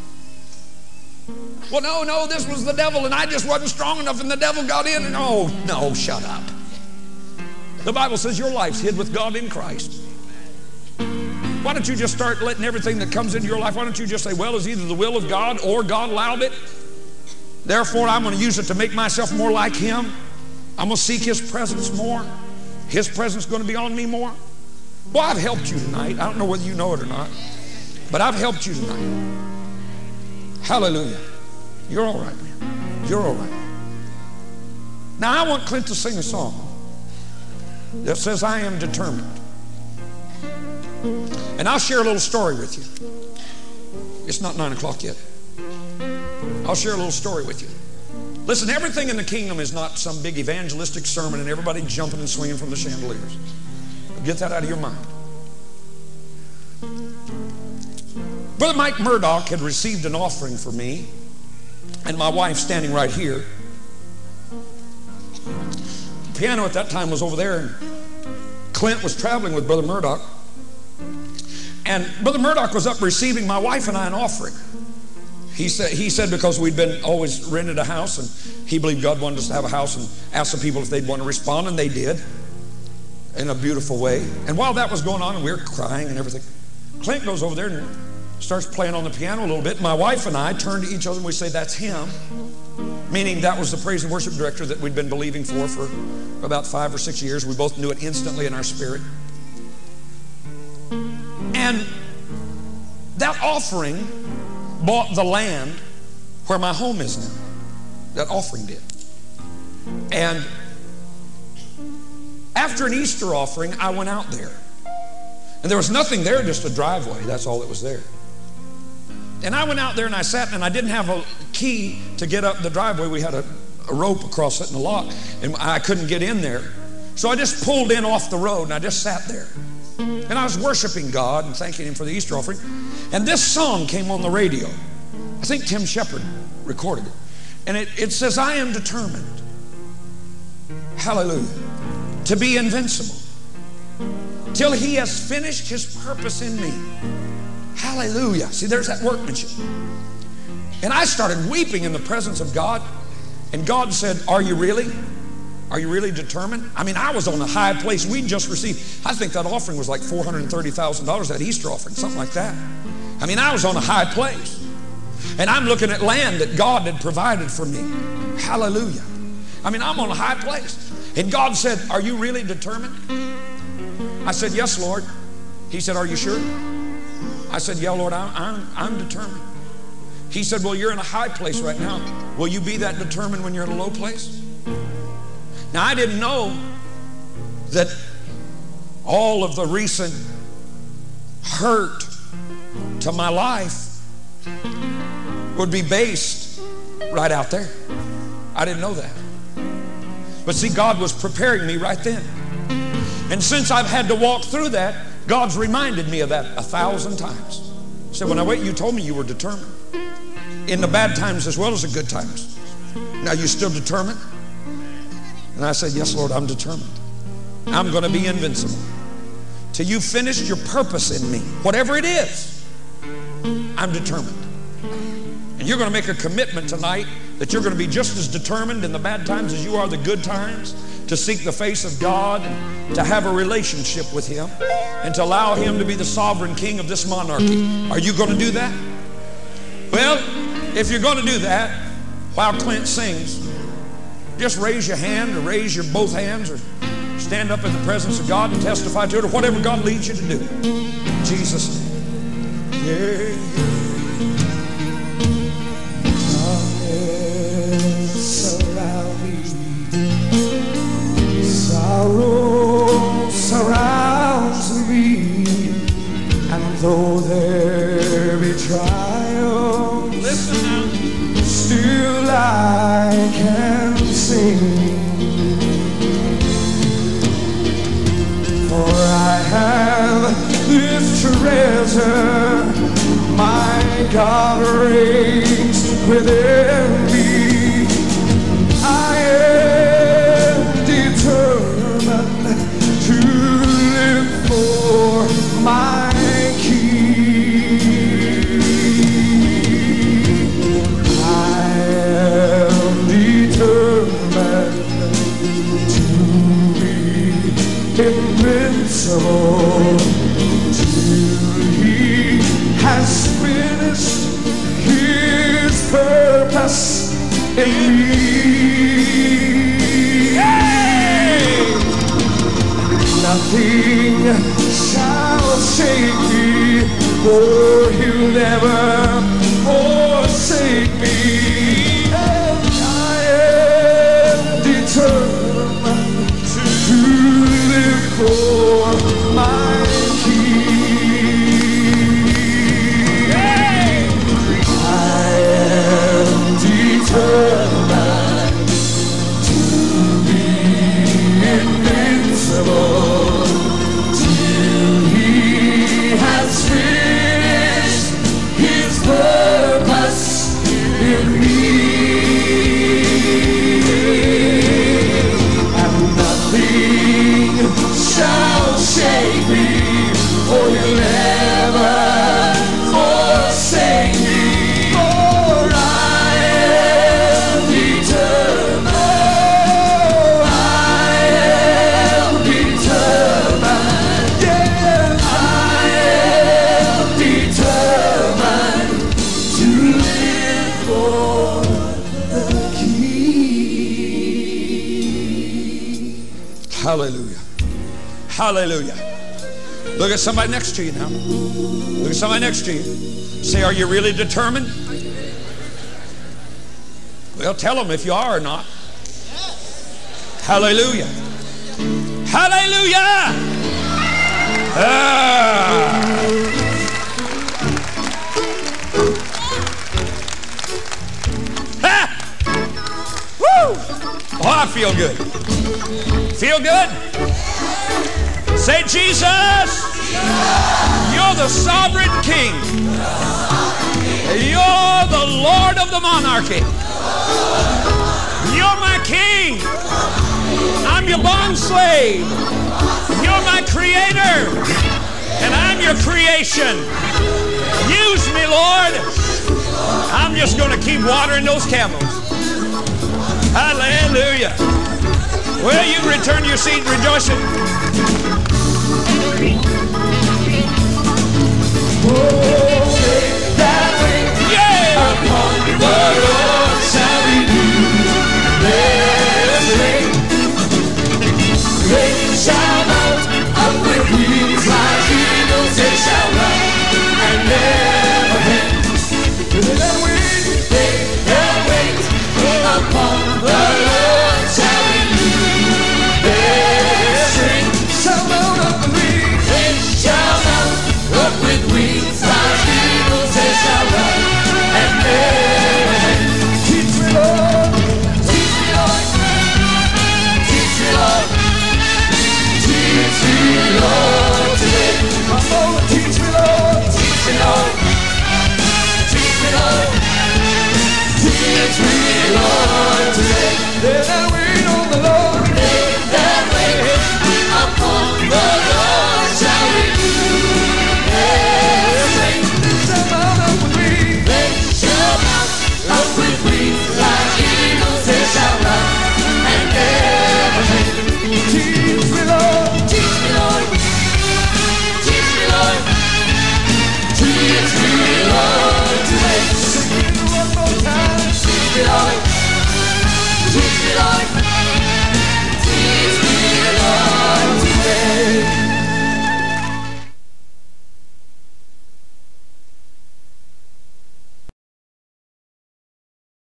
Well, no, this was the devil, and I just wasn't strong enough, and the devil got in, and oh, no, shut up. The Bible says your life's hid with God in Christ. Why don't you just start letting everything that comes into your life, why don't you just say, well, it's either the will of God or God allowed it. Therefore, I'm going to use it to make myself more like Him. I'm going to seek His presence more. His presence is going to be on me more. Well, I've helped you tonight. I don't know whether you know it or not, but I've helped you tonight. Hallelujah. You're all right, man. You're all right. Now, I want Clint to sing a song that says, I am determined. And I'll share a little story with you. It's not 9 o'clock yet. I'll share a little story with you. Listen, everything in the kingdom is not some big evangelistic sermon and everybody jumping and swinging from the chandeliers. Get that out of your mind. Brother Mike Murdoch had received an offering for me, and my wife standing right here. The piano at that time was over there, and Clint was traveling with Brother Murdoch. And Brother Murdoch was up receiving my wife and I an offering. He said because we'd been always rented a house, and he believed God wanted us to have a house, and asked the people if they'd want to respond, and they did in a beautiful way. And while that was going on, and we were crying and everything, Clint goes over there and starts playing on the piano a little bit. My wife and I turn to each other and we say, that's him. Meaning that was the praise and worship director that we'd been believing for about 5 or 6 years. We both knew it instantly in our spirit. And that offering bought the land where my home is now. That offering did. And after an Easter offering, I went out there. And there was nothing there, just a driveway. That's all that was there. And I went out there and I sat, and I didn't have a key to get up the driveway. We had a rope across it and a lock, and I couldn't get in there. So I just pulled in off the road and I just sat there. And I was worshiping God and thanking Him for the Easter offering. And this song came on the radio. I think Tim Shepard recorded it. And it says, I am determined, hallelujah, to be invincible till He has finished His purpose in me. Hallelujah. See, there's that workmanship. And I started weeping in the presence of God. And God said, are you really? Are you really determined? I mean, I was on a high place. We just received, I think that offering was like $430,000, that Easter offering, something like that. I mean, I was on a high place. And I'm looking at land that God had provided for me. Hallelujah. I mean, I'm on a high place. And God said, are you really determined? I said, yes, Lord. He said, are you sure? I said, yeah, Lord, I'm determined. He said, well, you're in a high place right now. Will you be that determined when you're in a low place? Now, I didn't know that all of the recent hurt to my life would be based right out there. I didn't know that. But see, God was preparing me right then. And since I've had to walk through that, God's reminded me of that 1,000 times. He said, well, now wait, you told me you were determined. In the bad times as well as the good times. Now, you still determined? And I said, yes, Lord, I'm determined. I'm going to be invincible till you finished your purpose in me. Whatever it is, I'm determined. And you're going to make a commitment tonight that you're going to be just as determined in the bad times as you are the good times to seek the face of God and to have a relationship with Him and to allow Him to be the sovereign king of this monarchy. Are you going to do that? Well, if you're going to do that, while Clint sings, just raise your hand or raise your both hands or stand up in the presence of God and testify to it or whatever God leads you to do. In Jesus' name. Yeah. Surround me. Sorrow surrounds me, and though there be trials, listen now, still I can sing. For I have this treasure, my God reigns within me. I am determined to live for my King. I am determined to be invincible till He has finished His purpose in me. Hey! Nothing shall shake me, for He'll never forsake me. And I am determined to live for my King. Hey! I am determined to be invincible till He has finished His purpose in me. And nothing shall shake me, for He'll never forsake me. For I am determined. I am determined. Yes, I am determined to live for the King. Hallelujah. Hallelujah. Look at somebody next to you now. Look at somebody next to you. Say, are you really determined? Well, tell them if you are or not. Hallelujah. Hallelujah. Woo! Oh, I feel good. Feel good? Say, Jesus, you're the sovereign king. You're the Lord of the monarchy. You're my king. I'm your bond slave. You're my creator. And I'm your creation. Use me, Lord. I'm just going to keep watering those camels. Hallelujah. Well, you can return to your seat rejoicing.